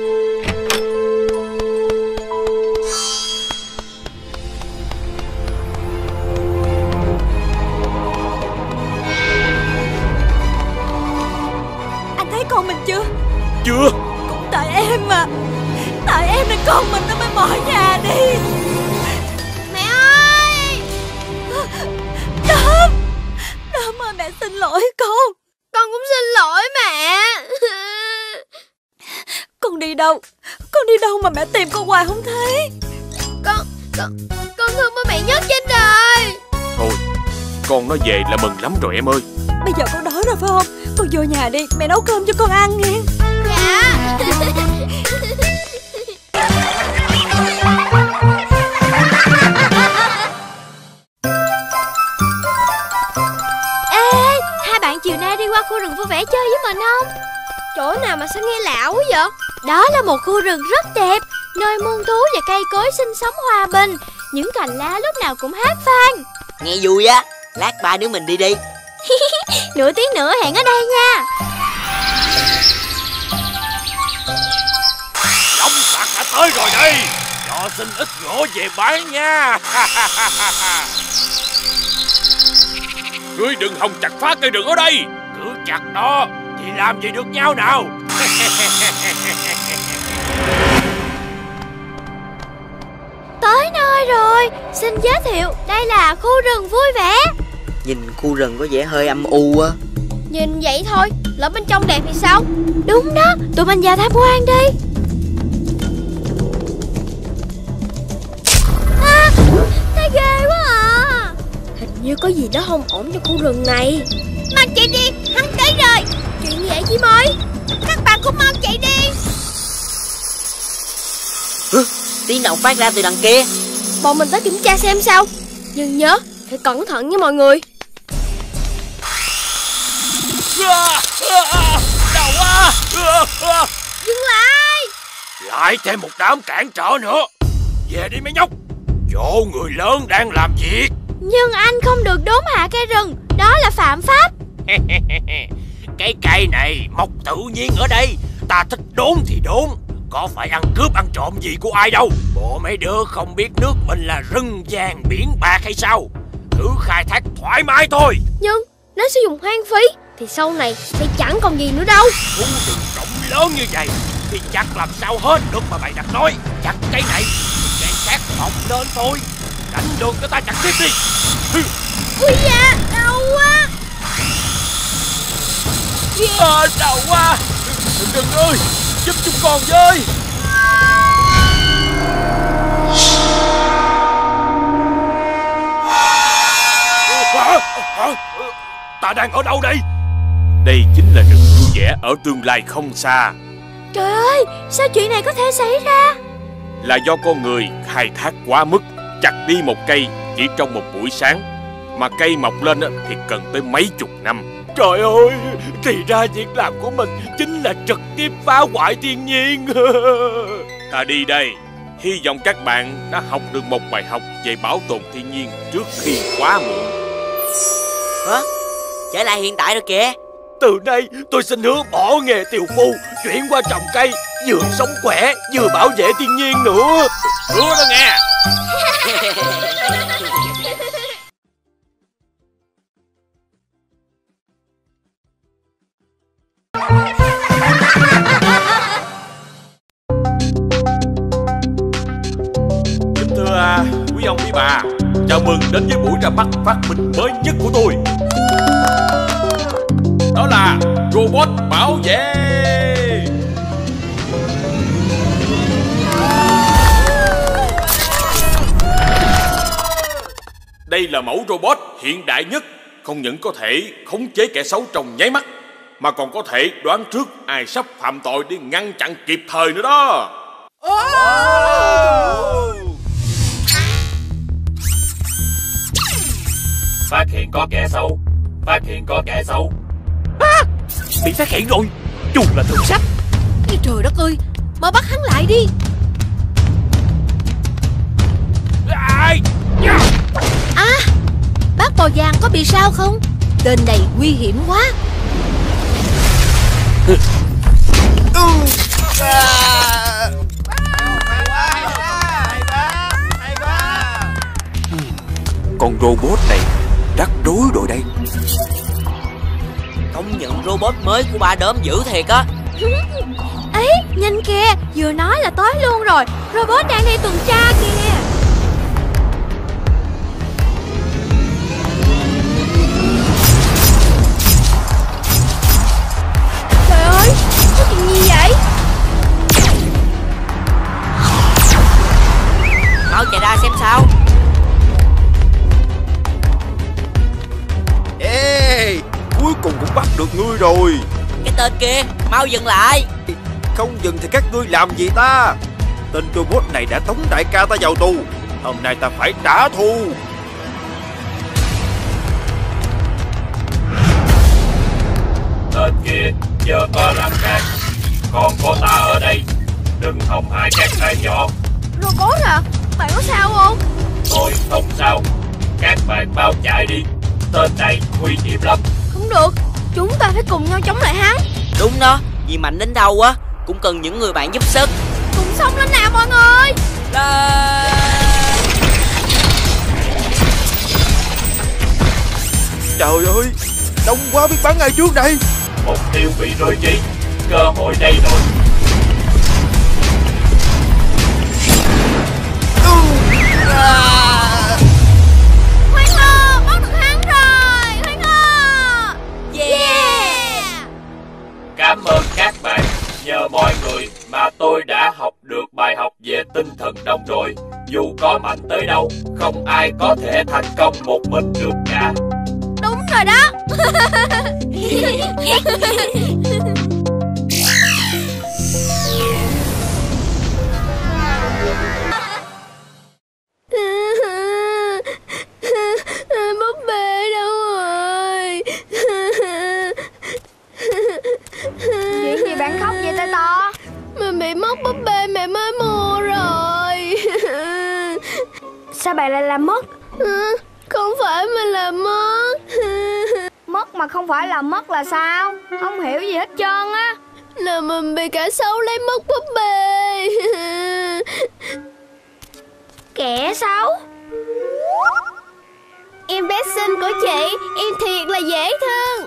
Anh thấy con mình chưa? Chưa. Cũng tại em mà. Tại em nên con mình nó mới bỏ nhà đi. Mẹ ơi! Đốm! Đốm ơi, mẹ xin lỗi con. Con cũng xin lỗi mẹ. Con đi đâu? Con đi đâu mà mẹ tìm con hoài không thấy? Con, con, con thương bố mẹ nhất trên đời. Thôi, con nó về là mừng lắm rồi em ơi. Bây giờ con đói rồi phải không? Con vô nhà đi, mẹ nấu cơm cho con ăn nghe. Dạ. Ê, hai bạn chiều nay đi qua khu rừng vui vẻ chơi với mình không? Chỗ nào mà sao nghe lạ quá vậy? Đó là một khu rừng rất đẹp, nơi muôn thú và cây cối sinh sống hòa bình. Những cành lá lúc nào cũng hát vang. Nghe vui á. Lát ba đứa mình đi đi. Nửa tiếng nữa hẹn ở đây nha. Đống sạc đã tới rồi đây. Cho xin ít gỗ về bán nha. Ngươi đừng hòng chặt phá cây rừng ở đây. Cứ chặt đó thì làm gì được nhau nào. Tới nơi rồi. Xin giới thiệu, đây là khu rừng vui vẻ. Nhìn khu rừng có vẻ hơi âm u á. Nhìn vậy thôi, lỡ bên trong đẹp thì sao? Đúng đó, tụi mình vào tham quan đi. À, thấy ghê quá à. Hình như có gì đó không ổn trong khu rừng này. Mang chạy đi, hắn tới rồi. Chuyện gì vậy chị ơi? Các bạn cũng mau chạy đi. Hứ, tiếng động phát ra từ đằng kia. Bọn mình tới kiểm tra xem sao. Nhưng nhớ, phải cẩn thận nha mọi người. Đau quá. Dừng lại. Lại thêm một đám cản trở nữa. Về đi mấy nhóc. Chỗ người lớn đang làm việc. Nhưng anh không được đốn hạ cây rừng. Đó là phạm pháp. Cái cây này mọc tự nhiên ở đây. Ta thích đốn thì đốn. Có phải ăn cướp ăn trộm gì của ai đâu. Bộ mấy đứa không biết nước mình là rừng vàng biển bạc hay sao? Cứ khai thác thoải mái thôi. Nhưng nếu sử dụng hoang phí thì sau này sẽ chẳng còn gì nữa đâu. Khu rừng rộng lớn như vậy thì chặt làm sao hết được mà mày đặt nói. Chặt cây này cây khác mọc lên thôi. Đánh đường cho ta chặt tiếp đi. Ui da, đau quá. À, đau quá. Đừng ơi, giúp chúng con với. ta đang ở đâu đây? Đây chính là rừng vui vẻ ở tương lai không xa. Trời ơi, sao chuyện này có thể xảy ra? Là do con người khai thác quá mức, chặt đi một cây chỉ trong một buổi sáng, mà cây mọc lên thì cần tới mấy chục năm. Trời ơi, thì ra việc làm của mình chính là trực tiếp phá hoại thiên nhiên. Ta đi đây, hy vọng các bạn đã học được một bài học về bảo tồn thiên nhiên trước khi quá muộn. Hả? Trở lại hiện tại rồi kìa. Từ nay tôi xin hứa bỏ nghề tiều phu, chuyển qua trồng cây, vừa sống khỏe vừa bảo vệ thiên nhiên nữa. Hứa đó nghe. Kính thưa quý ông quý bà, chào mừng đến với buổi ra mắt phát minh mới nhất của tôi. Đó là robot bảo vệ. Đây là mẫu robot hiện đại nhất, không những có thể khống chế kẻ xấu trong nháy mắt, mà còn có thể đoán trước ai sắp phạm tội để ngăn chặn kịp thời nữa đó. Phát hiện có kẻ xấu, phát hiện có kẻ xấu. À, bị phát hiện rồi, chúng là thượng sách. Trời đất ơi, mau bắt hắn lại đi. À, bác bò vàng có bị sao không? Tên này nguy hiểm quá. Con robot này rắc rối rồi đây. Công nhận robot mới của ba đốm dữ thiệt á. Ấy, nhìn kìa, vừa nói là tới luôn rồi. Robot đang đi tuần tra kìa. Trời ơi, có chuyện gì vậy? Mau chạy ra xem sao. Ê, cuối cùng cũng bắt được ngươi rồi. Cái tên kia, mau dừng lại. Không dừng thì các ngươi làm gì ta? Tên robot này đã tống đại ca ta vào tù. Hôm nay ta phải trả thù. Tên kia giờ có làm khác, còn có ta ở đây, đừng hòng hại các bạn nhỏ. Robot à, bạn có sao không? Tôi không sao, các bạn mau chạy đi, tên này nguy hiểm lắm. Không được, chúng ta phải cùng nhau chống lại hắn. Đúng đó, vì mạnh đến đâu á cũng cần những người bạn giúp sức. Cùng sống lên nào mọi người. Lên. Trời ơi, đông quá biết bắn ai trước đây. Mục tiêu bị rơi chi, cơ hội đây rồi. Hoan hô, bắt được hắn rồi. Hoan hô. Yeah. Cảm ơn các bạn, nhờ mọi người mà tôi đã học được bài học về tinh thần đồng đội. Dù có mạnh tới đâu, không ai có thể thành công một mình được cả. Đúng rồi đó. Búp bê đâu rồi? Chuyện gì bạn khóc vậy tay to? Mình bị mất búp bê mẹ mới mua rồi. Sao bạn lại làm mất? Không phải mình làm mất. Mất mà không phải là mất là sao? Không hiểu gì hết trơn á. Là mình bị kẻ xấu lấy mất búp bê. Kẻ xấu? Em bé xinh của chị, em thiệt là dễ thương.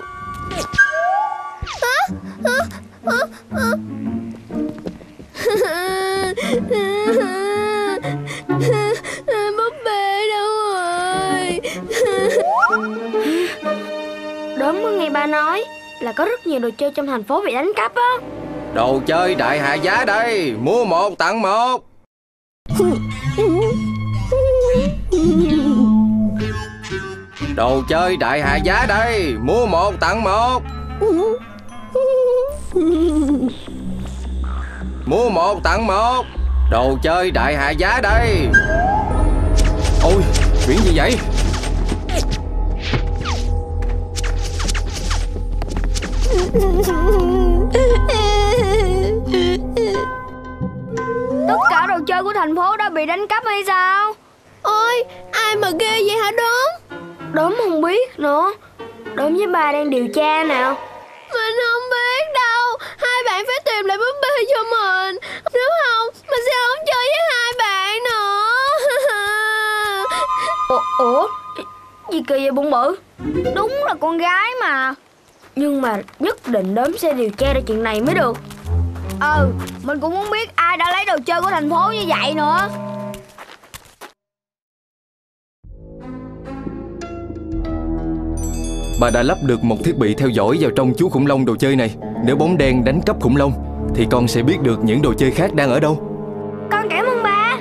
Búp bê đâu rồi? Đúng có nghe ba nói là có rất nhiều đồ chơi trong thành phố bị đánh cắp á. Đồ chơi đại hạ giá đây, mua một tặng một. Đồ chơi đại hạ giá đây, mua một tặng một. Mua một tặng một. Đồ chơi đại hạ giá đây. Ôi, biển gì vậy? Tất cả đồ chơi của thành phố đã bị đánh cắp hay sao? Ôi, ai mà ghê vậy hả Đốm? Đốm không biết nữa. Đốm với ba đang điều tra nào. Mình không biết đâu. Hai bạn phải tìm lại búp bê cho mình. Nếu không, mình sẽ không chơi với hai bạn nữa. Ủa, ủa? Gì kỳ vậy Bụng Bự? Đúng là con gái mà. Nhưng mà nhất định Đốm sẽ điều tra ra chuyện này mới được. Ừ, mình cũng muốn biết ai đã lấy đồ chơi của thành phố như vậy nữa. Bà đã lắp được một thiết bị theo dõi vào trong chú khủng long đồ chơi này. Nếu bóng đen đánh cắp khủng long thì con sẽ biết được những đồ chơi khác đang ở đâu. Con cảm ơn ba.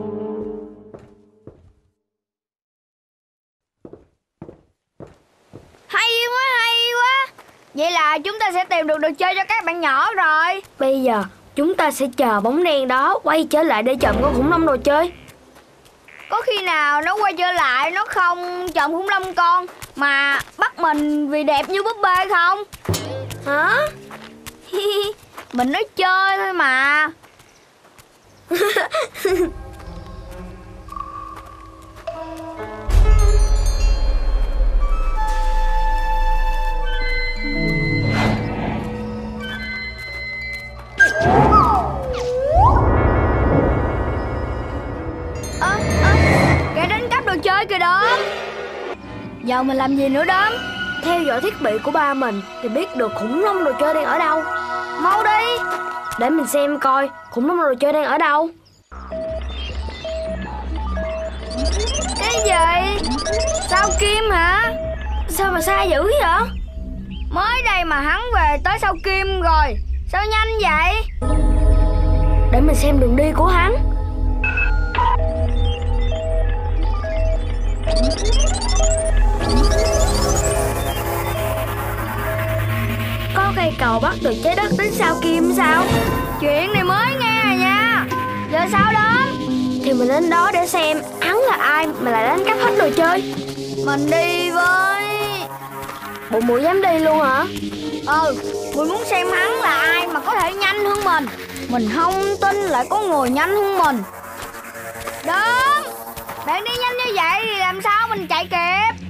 Hay quá, hay quá. Vậy là chúng ta sẽ tìm được đồ chơi cho các bạn nhỏ rồi. Bây giờ chúng ta sẽ chờ bóng đen đó quay trở lại để trộm con khủng long đồ chơi. Có khi nào nó quay trở lại nó không trộm khủng long con mà bắt mình vì đẹp như búp bê không? Hả? Mình nói chơi thôi mà. Ơ, ơ, kẻ đánh cắp đồ chơi kìa Đốm. Giờ mình làm gì nữa Đốm? Theo dõi thiết bị của ba mình thì biết được khủng long đồ chơi đang ở đâu. Mau đi, để mình xem coi khủng long đồ chơi đang ở đâu. Cái gì? Sao Kim hả? Sao mà xa dữ vậy? Mới đây mà hắn về tới Sao Kim rồi. Sao nhanh vậy? Để mình xem đường đi của hắn. Có cây cầu bắt được trái đất đến Sao Kim sao? Chuyện này mới nghe rồi nha. Giờ sao đó? Thì mình đến đó để xem hắn là ai mà lại đánh cắp hết đồ chơi. Mình đi với. Bộ Muội dám đi luôn hả? Ừ, Muội muốn xem hắn là ai mà có thể nhanh hơn mình. Mình không tin lại có người nhanh hơn mình. Đúng, bạn đi nhanh như vậy thì làm sao mình chạy kịp?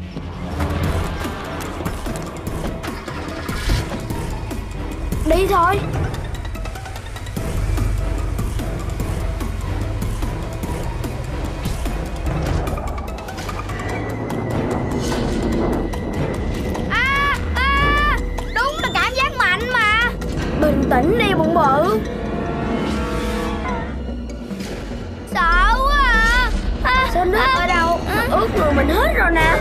Đi thôi. À, à, đúng là cảm giác mạnh mà. Bình tĩnh đi Bụng Bự. Sợ quá à, à sao nước à, ở đâu à, ướt người mình hết rồi nè.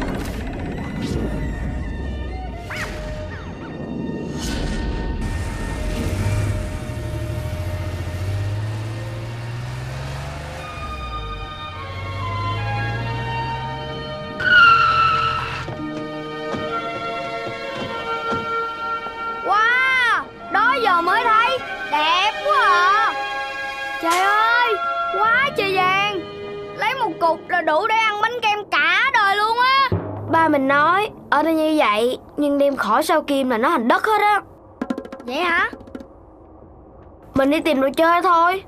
Wow, đó giờ mới thấy. Đẹp quá à. Trời ơi, quá trời vàng. Lấy một cục là đủ để ăn bánh kem cả đời luôn á. Ba mình nói ở đây như vậy, nhưng đem khỏi Sao Kim là nó thành đất hết á. Vậy hả? Mình đi tìm đồ chơi thôi.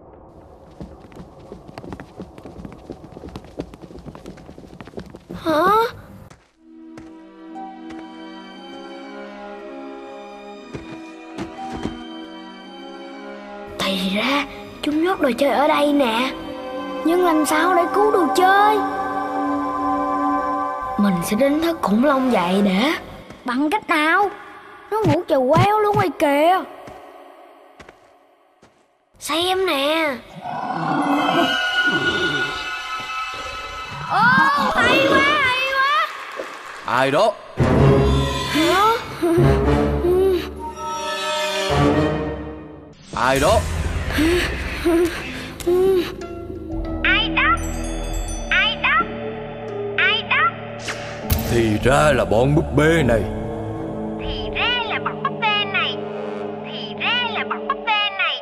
Hả? Thì ra chúng nhốt đồ chơi ở đây nè. Nhưng làm sao để cứu đồ chơi? Mình sẽ đến thức khủng long dậy để. Bằng cách nào? Nó ngủ chèo queo luôn rồi kìa. Xem nè. Ô, hay quá, hay quá. Ai đó? Hả? Ai đó? Ai đó? Ai đó? Ai đó? Thì ra là bọn búp bê này. Thì ra là bọn búp bê này. Thì ra là bọn búp bê này.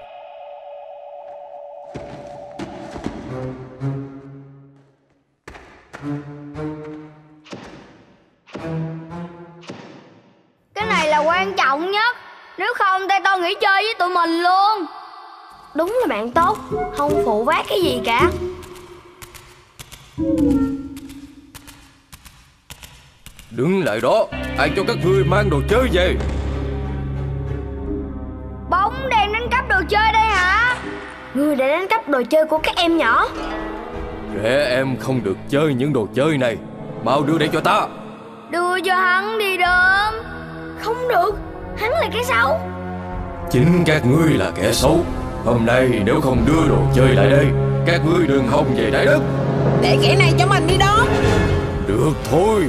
Cái này là quan trọng nhất. Nếu không tay to nghỉ chơi với tụi mình luôn. Đúng là bạn tốt, không phụ vác cái gì cả. Đứng lại đó, ai cho các ngươi mang đồ chơi về? Bóng đèn đánh cắp đồ chơi đây hả? Ngươi đã đánh cắp đồ chơi của các em nhỏ. Trẻ em không được chơi những đồ chơi này. Mau đưa đây cho ta. Đưa cho hắn đi Đốm. Không được, hắn là cái xấu. Chính các ngươi là kẻ xấu. Hôm nay nếu không đưa đồ chơi lại đây, các ngươi đừng hòng về trái đất. Để kẻ này cho mình đi đó. Được thôi.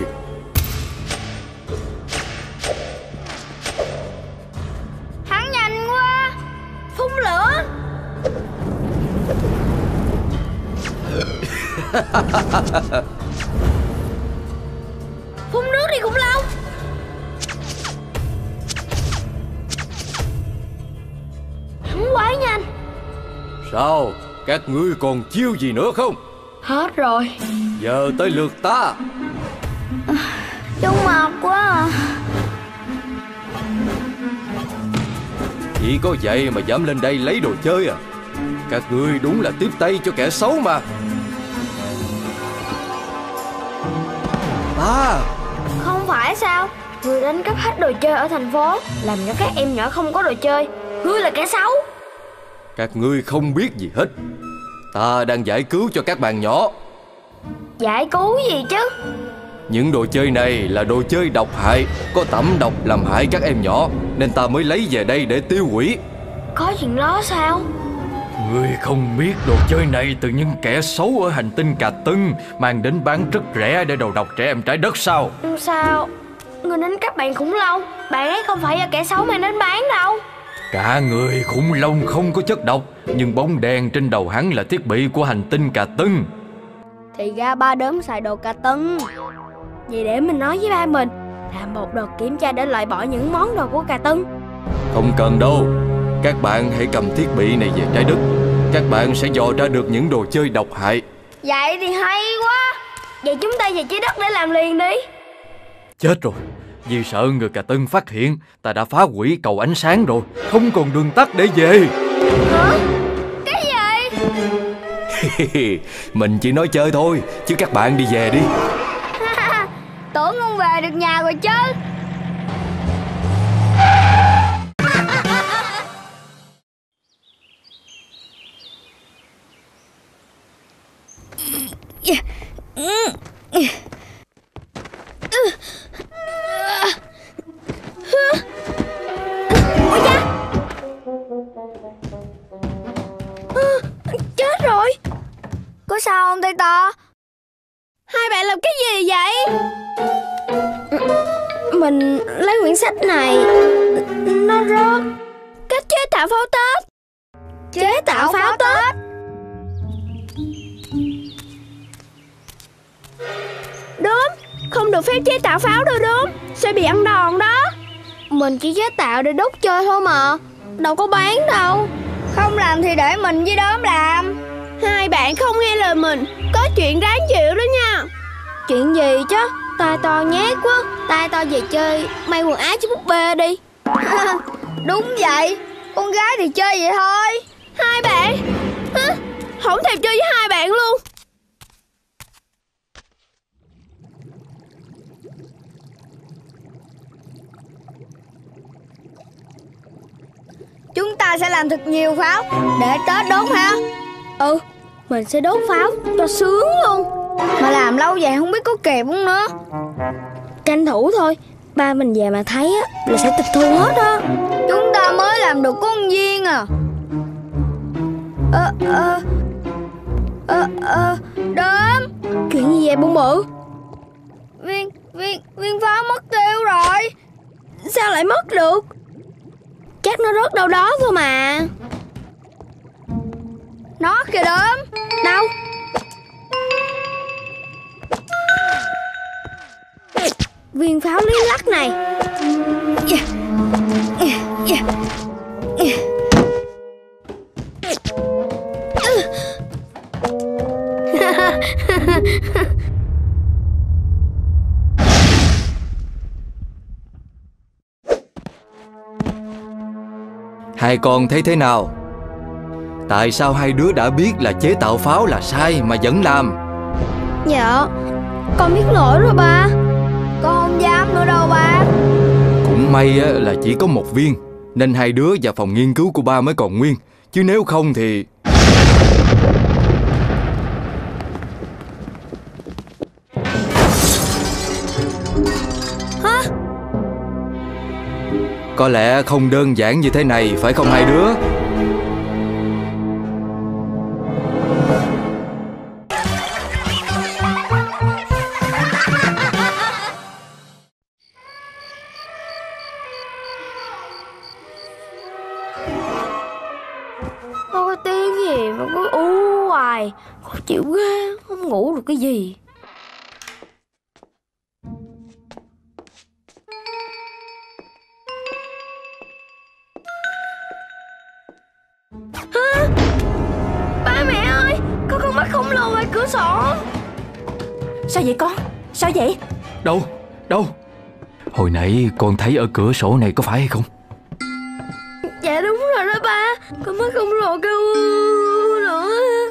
Hắn nhanh quá. Phun lửa. Phun nước đi khủng long. Hắn quá nhanh. Sao? Các ngươi còn chiêu gì nữa không? Hết rồi. Giờ tới lượt ta. Trông mệt quá à. Chỉ có vậy mà dám lên đây lấy đồ chơi à? Các ngươi đúng là tiếp tay cho kẻ xấu mà. À, Không phải sao? Ngươi đánh cắp hết đồ chơi ở thành phố, làm cho các em nhỏ không có đồ chơi. Ngươi là kẻ xấu. các ngươi không biết gì hết. Ta đang giải cứu cho các bạn nhỏ. Giải cứu gì chứ? Những đồ chơi này là đồ chơi độc hại, có tẩm độc làm hại các em nhỏ, nên ta mới lấy về đây để tiêu hủy. Có chuyện đó sao? Ngươi không biết đồ chơi này từ những kẻ xấu ở hành tinh Cà Tưng mang đến bán rất rẻ để đầu độc trẻ em trái đất sao? Sao? Ngươi đánh cắp bạn khủng long, bạn ấy không phải là kẻ xấu mang đến bán đâu. Cả người khủng long không có chất độc, nhưng bóng đèn trên đầu hắn là thiết bị của hành tinh Cà Tưng. Thì ra ba đốm xài đồ Cà Tưng. Vậy để mình nói với ba mình làm một đợt kiểm tra để loại bỏ những món đồ của Cà Tưng. Không cần đâu. Các bạn hãy cầm thiết bị này về trái đất. Các bạn sẽ dò ra được những đồ chơi độc hại. Vậy thì hay quá. Vậy chúng ta về trái đất để làm liền đi. Chết rồi, vì sợ người Cà Tưng phát hiện, ta đã phá hủy cầu ánh sáng rồi, không còn đường tắt để về. Hả? Cái gì? Mình chỉ nói chơi thôi, chứ các bạn đi về đi. Tưởng không về được nhà rồi chứ. Ôi da! Chết rồi! Có sao không Tây To? Hai bạn làm cái gì vậy? Mình lấy quyển sách này. Nó rớt. Cách chế tạo pháo Tết. Chế tạo pháo Tết. Đúng, không được phép chế tạo pháo đâu đúng. Sẽ bị ăn đòn đó. Mình chỉ chế tạo để đốt chơi thôi mà, đâu có bán đâu. Không làm thì để mình với Đốm làm. Hai bạn không nghe lời mình, có chuyện đáng chịu đó nha. Chuyện gì chứ? Tai To nhát quá. Tai To về chơi may quần áo cho búp bê đi. Đúng vậy, con gái thì chơi vậy thôi. Hai bạn hả? Không thèm chơi với hai bạn luôn. Chúng ta sẽ làm thật nhiều pháo để Tết đốt ha. Ừ, mình sẽ đốt pháo cho sướng luôn. Mà làm lâu vậy không biết có kịp không nữa. Tranh thủ thôi, ba mình về mà thấy á là sẽ tịch thu hết á. Chúng ta mới làm được con viên à. Ơ ơ ơ ơ Đốm. Chuyện gì vậy bụng bự? Viên viên viên pháo mất tiêu rồi. Sao lại mất được? Chắc nó rớt đâu đó thôi mà. Nó kìa Đốm. Đâu? viên pháo lý lắc này. Hai con thấy thế nào? Tại sao hai đứa đã biết là chế tạo pháo là sai mà vẫn làm? Dạ, con biết lỗi rồi ba. Con không dám nữa đâu ba. Cũng may là chỉ có một viên, nên hai đứa và phòng nghiên cứu của ba mới còn nguyên. Chứ nếu không thì... Hả? Có lẽ không đơn giản như thế này, phải không hai đứa? Không có tiếng gì mà cứ u hoài. Khó chịu ghê, không ngủ được cái gì. Hả? Ba mẹ ơi, có con mắt khổng lồ ngoài cửa sổ. Sao vậy con? Sao vậy? Đâu? Đâu? Hồi nãy con thấy ở cửa sổ này có phải hay không? Dạ đúng rồi đó ba. Con mắt khổng lồ kêu nữa.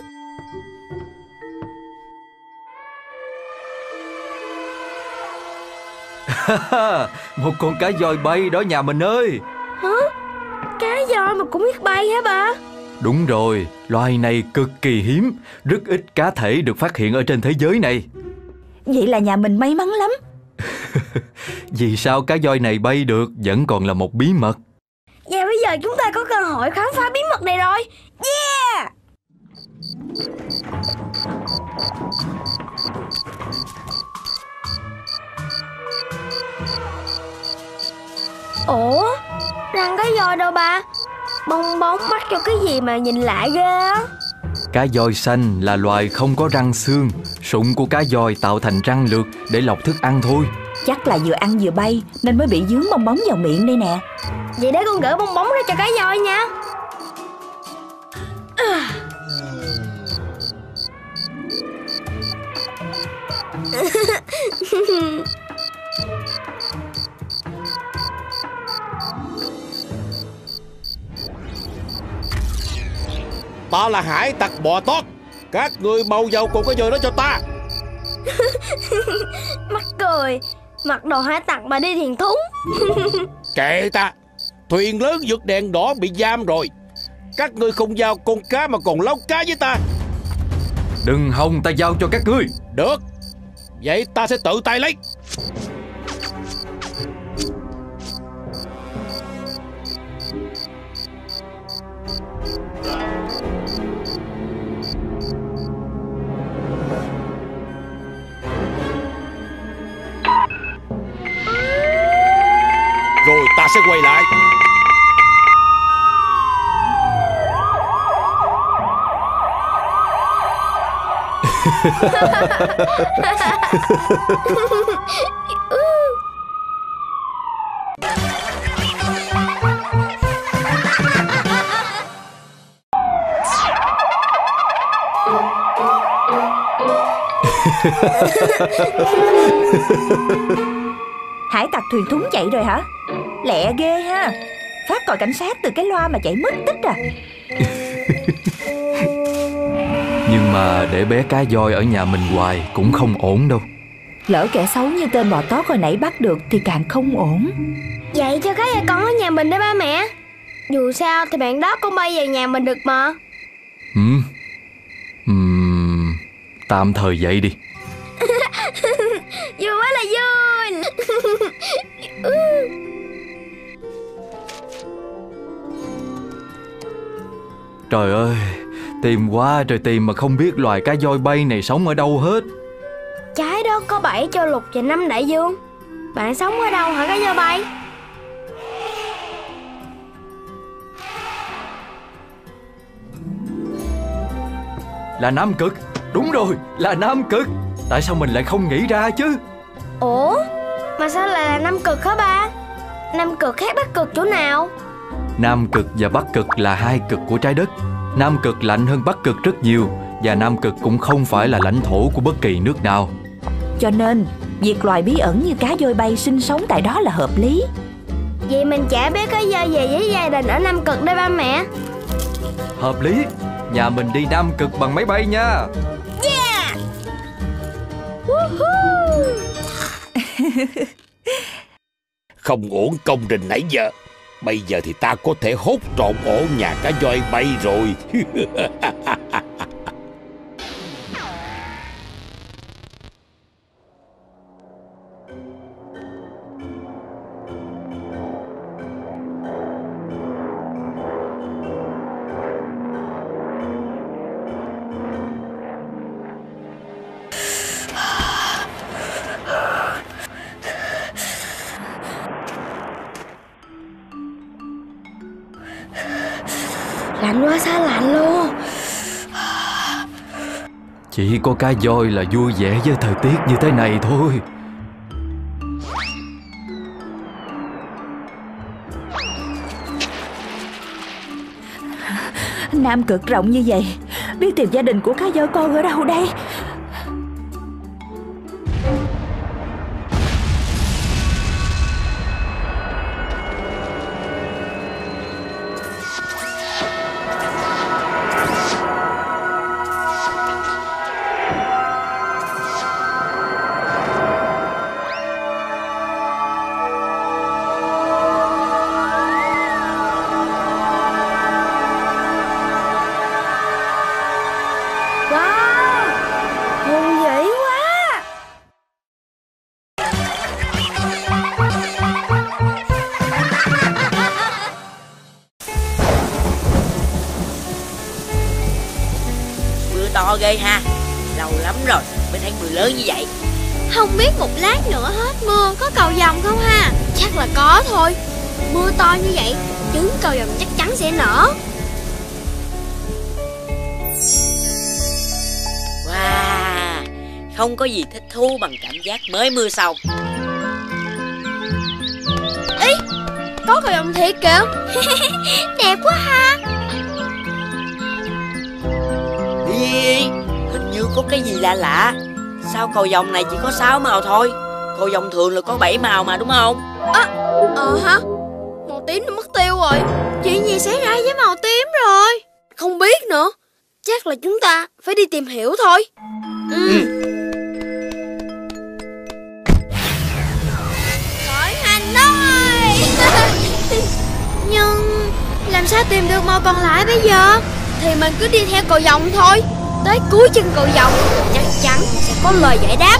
Một con cá voi bay đó nhà mình ơi. Hả? Cá voi mà cũng biết bay hả ba? Đúng rồi, loài này cực kỳ hiếm, rất ít cá thể được phát hiện ở trên thế giới này. Vậy là nhà mình may mắn lắm. Vì sao cá voi này bay được vẫn còn là một bí mật. Và bây giờ chúng ta có cơ hội khám phá bí mật này rồi. Yeah! Ủa? Răng cá voi đâu ba? Bong bóng mắt cho cái gì mà nhìn lạ ghê á. Cá voi xanh là loài không có răng xương. Sụn của cá voi tạo thành răng lược để lọc thức ăn thôi. Chắc là vừa ăn vừa bay nên mới bị dướng bong bóng vào miệng đây nè. Vậy để con gửi bong bóng ra cho cá voi nha. Ta là hải tặc bò tót. Các ngươi mau vào cùng cái voi đó cho ta. Mắc cười. Mặc đồ hải tặc mà đi thuyền thúng. Kệ ta. Thuyền lớn vượt đèn đỏ bị giam rồi. Các ngươi không giao con cá mà còn lóc cá với ta. Đừng hòng ta giao cho các ngươi. Được. Vậy ta sẽ tự tay lấy. Rồi ta sẽ quay lại. Hải tặc thuyền thúng chạy rồi hả? Lẹ ghê ha. Phát còi cảnh sát từ cái loa mà chạy mất tích à. Nhưng mà để bé cá voi ở nhà mình hoài cũng không ổn đâu. Lỡ kẻ xấu như tên bò tót hồi nãy bắt được thì càng không ổn. Vậy cho cá voi con ở nhà mình đấy ba mẹ. Dù sao thì bạn đó cũng bay về nhà mình được mà. Ừ. Uhm, tạm thời vậy đi. Vui quá là vui. Trời ơi, tìm quá trời tìm mà không biết loài cá voi bay này sống ở đâu hết. Trái đất có bảy châu lục và năm đại dương. Bạn sống ở đâu hả cá voi bay? Là Nam Cực. Đúng rồi, là Nam Cực. Tại sao mình lại không nghĩ ra chứ? Ủa, Mà sao lại là Nam Cực hả ba? Nam Cực khác Bắc Cực chỗ nào? Nam Cực và Bắc Cực là hai cực của trái đất. Nam Cực lạnh hơn Bắc Cực rất nhiều, và Nam Cực cũng không phải là lãnh thổ của bất kỳ nước nào. Cho nên việc loài bí ẩn như cá voi bay sinh sống tại đó là hợp lý. Vậy mình chả bé cá voi về với gia đình ở Nam Cực đây ba mẹ. Hợp lý. Nhà mình đi Nam Cực bằng máy bay nha. Yeah. Không uổng công trình nãy giờ. Bây giờ thì ta có thể hốt trọn ổ nhà cá voi bay rồi. Lạnh quá, xa lạnh luôn. Chỉ có cá voi là vui vẻ với thời tiết như thế này thôi. Nam Cực rộng như vậy, biết tìm gia đình của cá voi con ở đâu đây? To ghê ha. Lâu lắm rồi mới thấy mưa lớn như vậy. Không biết một lát nữa hết mưa có cầu vồng không ha? Chắc là có thôi. Mưa to như vậy, trứng cầu vồng chắc chắn sẽ nở. Wow, không có gì thích thú bằng cảm giác mới mưa xong. Ý, có cầu vồng thiệt kìa. Đẹp quá ha. Ý, hình như có cái gì lạ lạ. Sao cầu vồng này chỉ có sáu màu thôi? Cầu vồng thường là có bảy màu mà đúng không? À, ờ hả? Màu tím nó mất tiêu rồi. Chuyện gì xảy ra với màu tím rồi? Không biết nữa. Chắc là chúng ta phải đi tìm hiểu thôi. Ừ, ừ. Khởi hành thôi. Nhưng làm sao tìm được màu còn lại bây giờ? Thì mình cứ đi theo cầu vồng thôi. Tới cuối chân cầu vồng chắc chắn sẽ có lời giải đáp.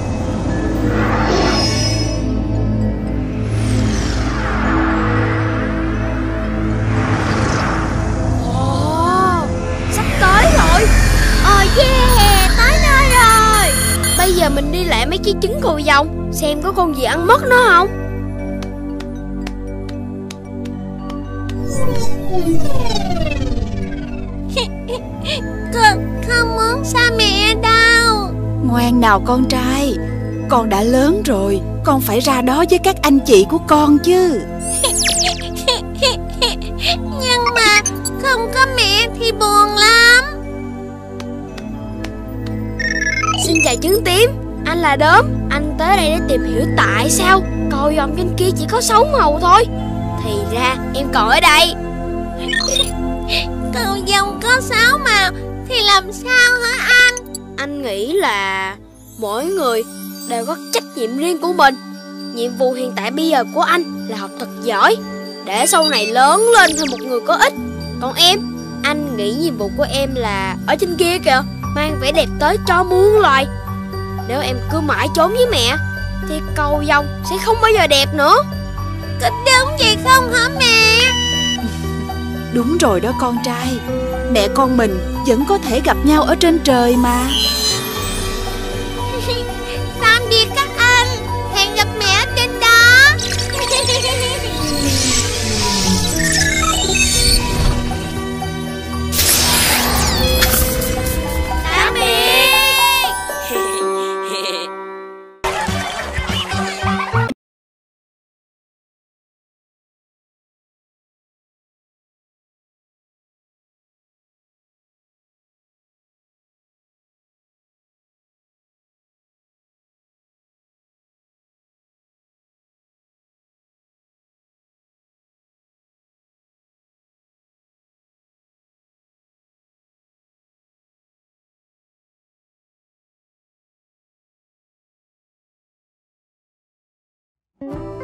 Ồ, sắp tới rồi. Ờ yeah, tới nơi rồi. Bây giờ mình đi lại mấy cái trứng cầu vồng, xem có con gì ăn mất nó không. Con không muốn xa mẹ đâu. Ngoan nào con trai, con đã lớn rồi, con phải ra đó với các anh chị của con chứ. Nhưng mà không có mẹ thì buồn lắm. Xin chào trứng tím, anh là Đốm. Anh tới đây để tìm hiểu tại sao cầu vồng trên kia chỉ có sáu màu thôi. Thì ra em còn ở đây. Cầu vồng có sáu màu thì làm sao hả anh? Anh nghĩ là mỗi người đều có trách nhiệm riêng của mình. Nhiệm vụ hiện tại bây giờ của anh là học thật giỏi, để sau này lớn lên thành một người có ích. Còn em, anh nghĩ nhiệm vụ của em là ở trên kia kìa, mang vẻ đẹp tới cho muôn loài. Nếu em cứ mãi trốn với mẹ thì cầu vồng sẽ không bao giờ đẹp nữa. Có đúng vậy không hả mẹ? Đúng rồi đó con trai. Mẹ con mình vẫn có thể gặp nhau ở trên trời mà. Tạm biệt các anh. Hẹn gặp mẹ ở trên đó. Tạm biệt. Bye.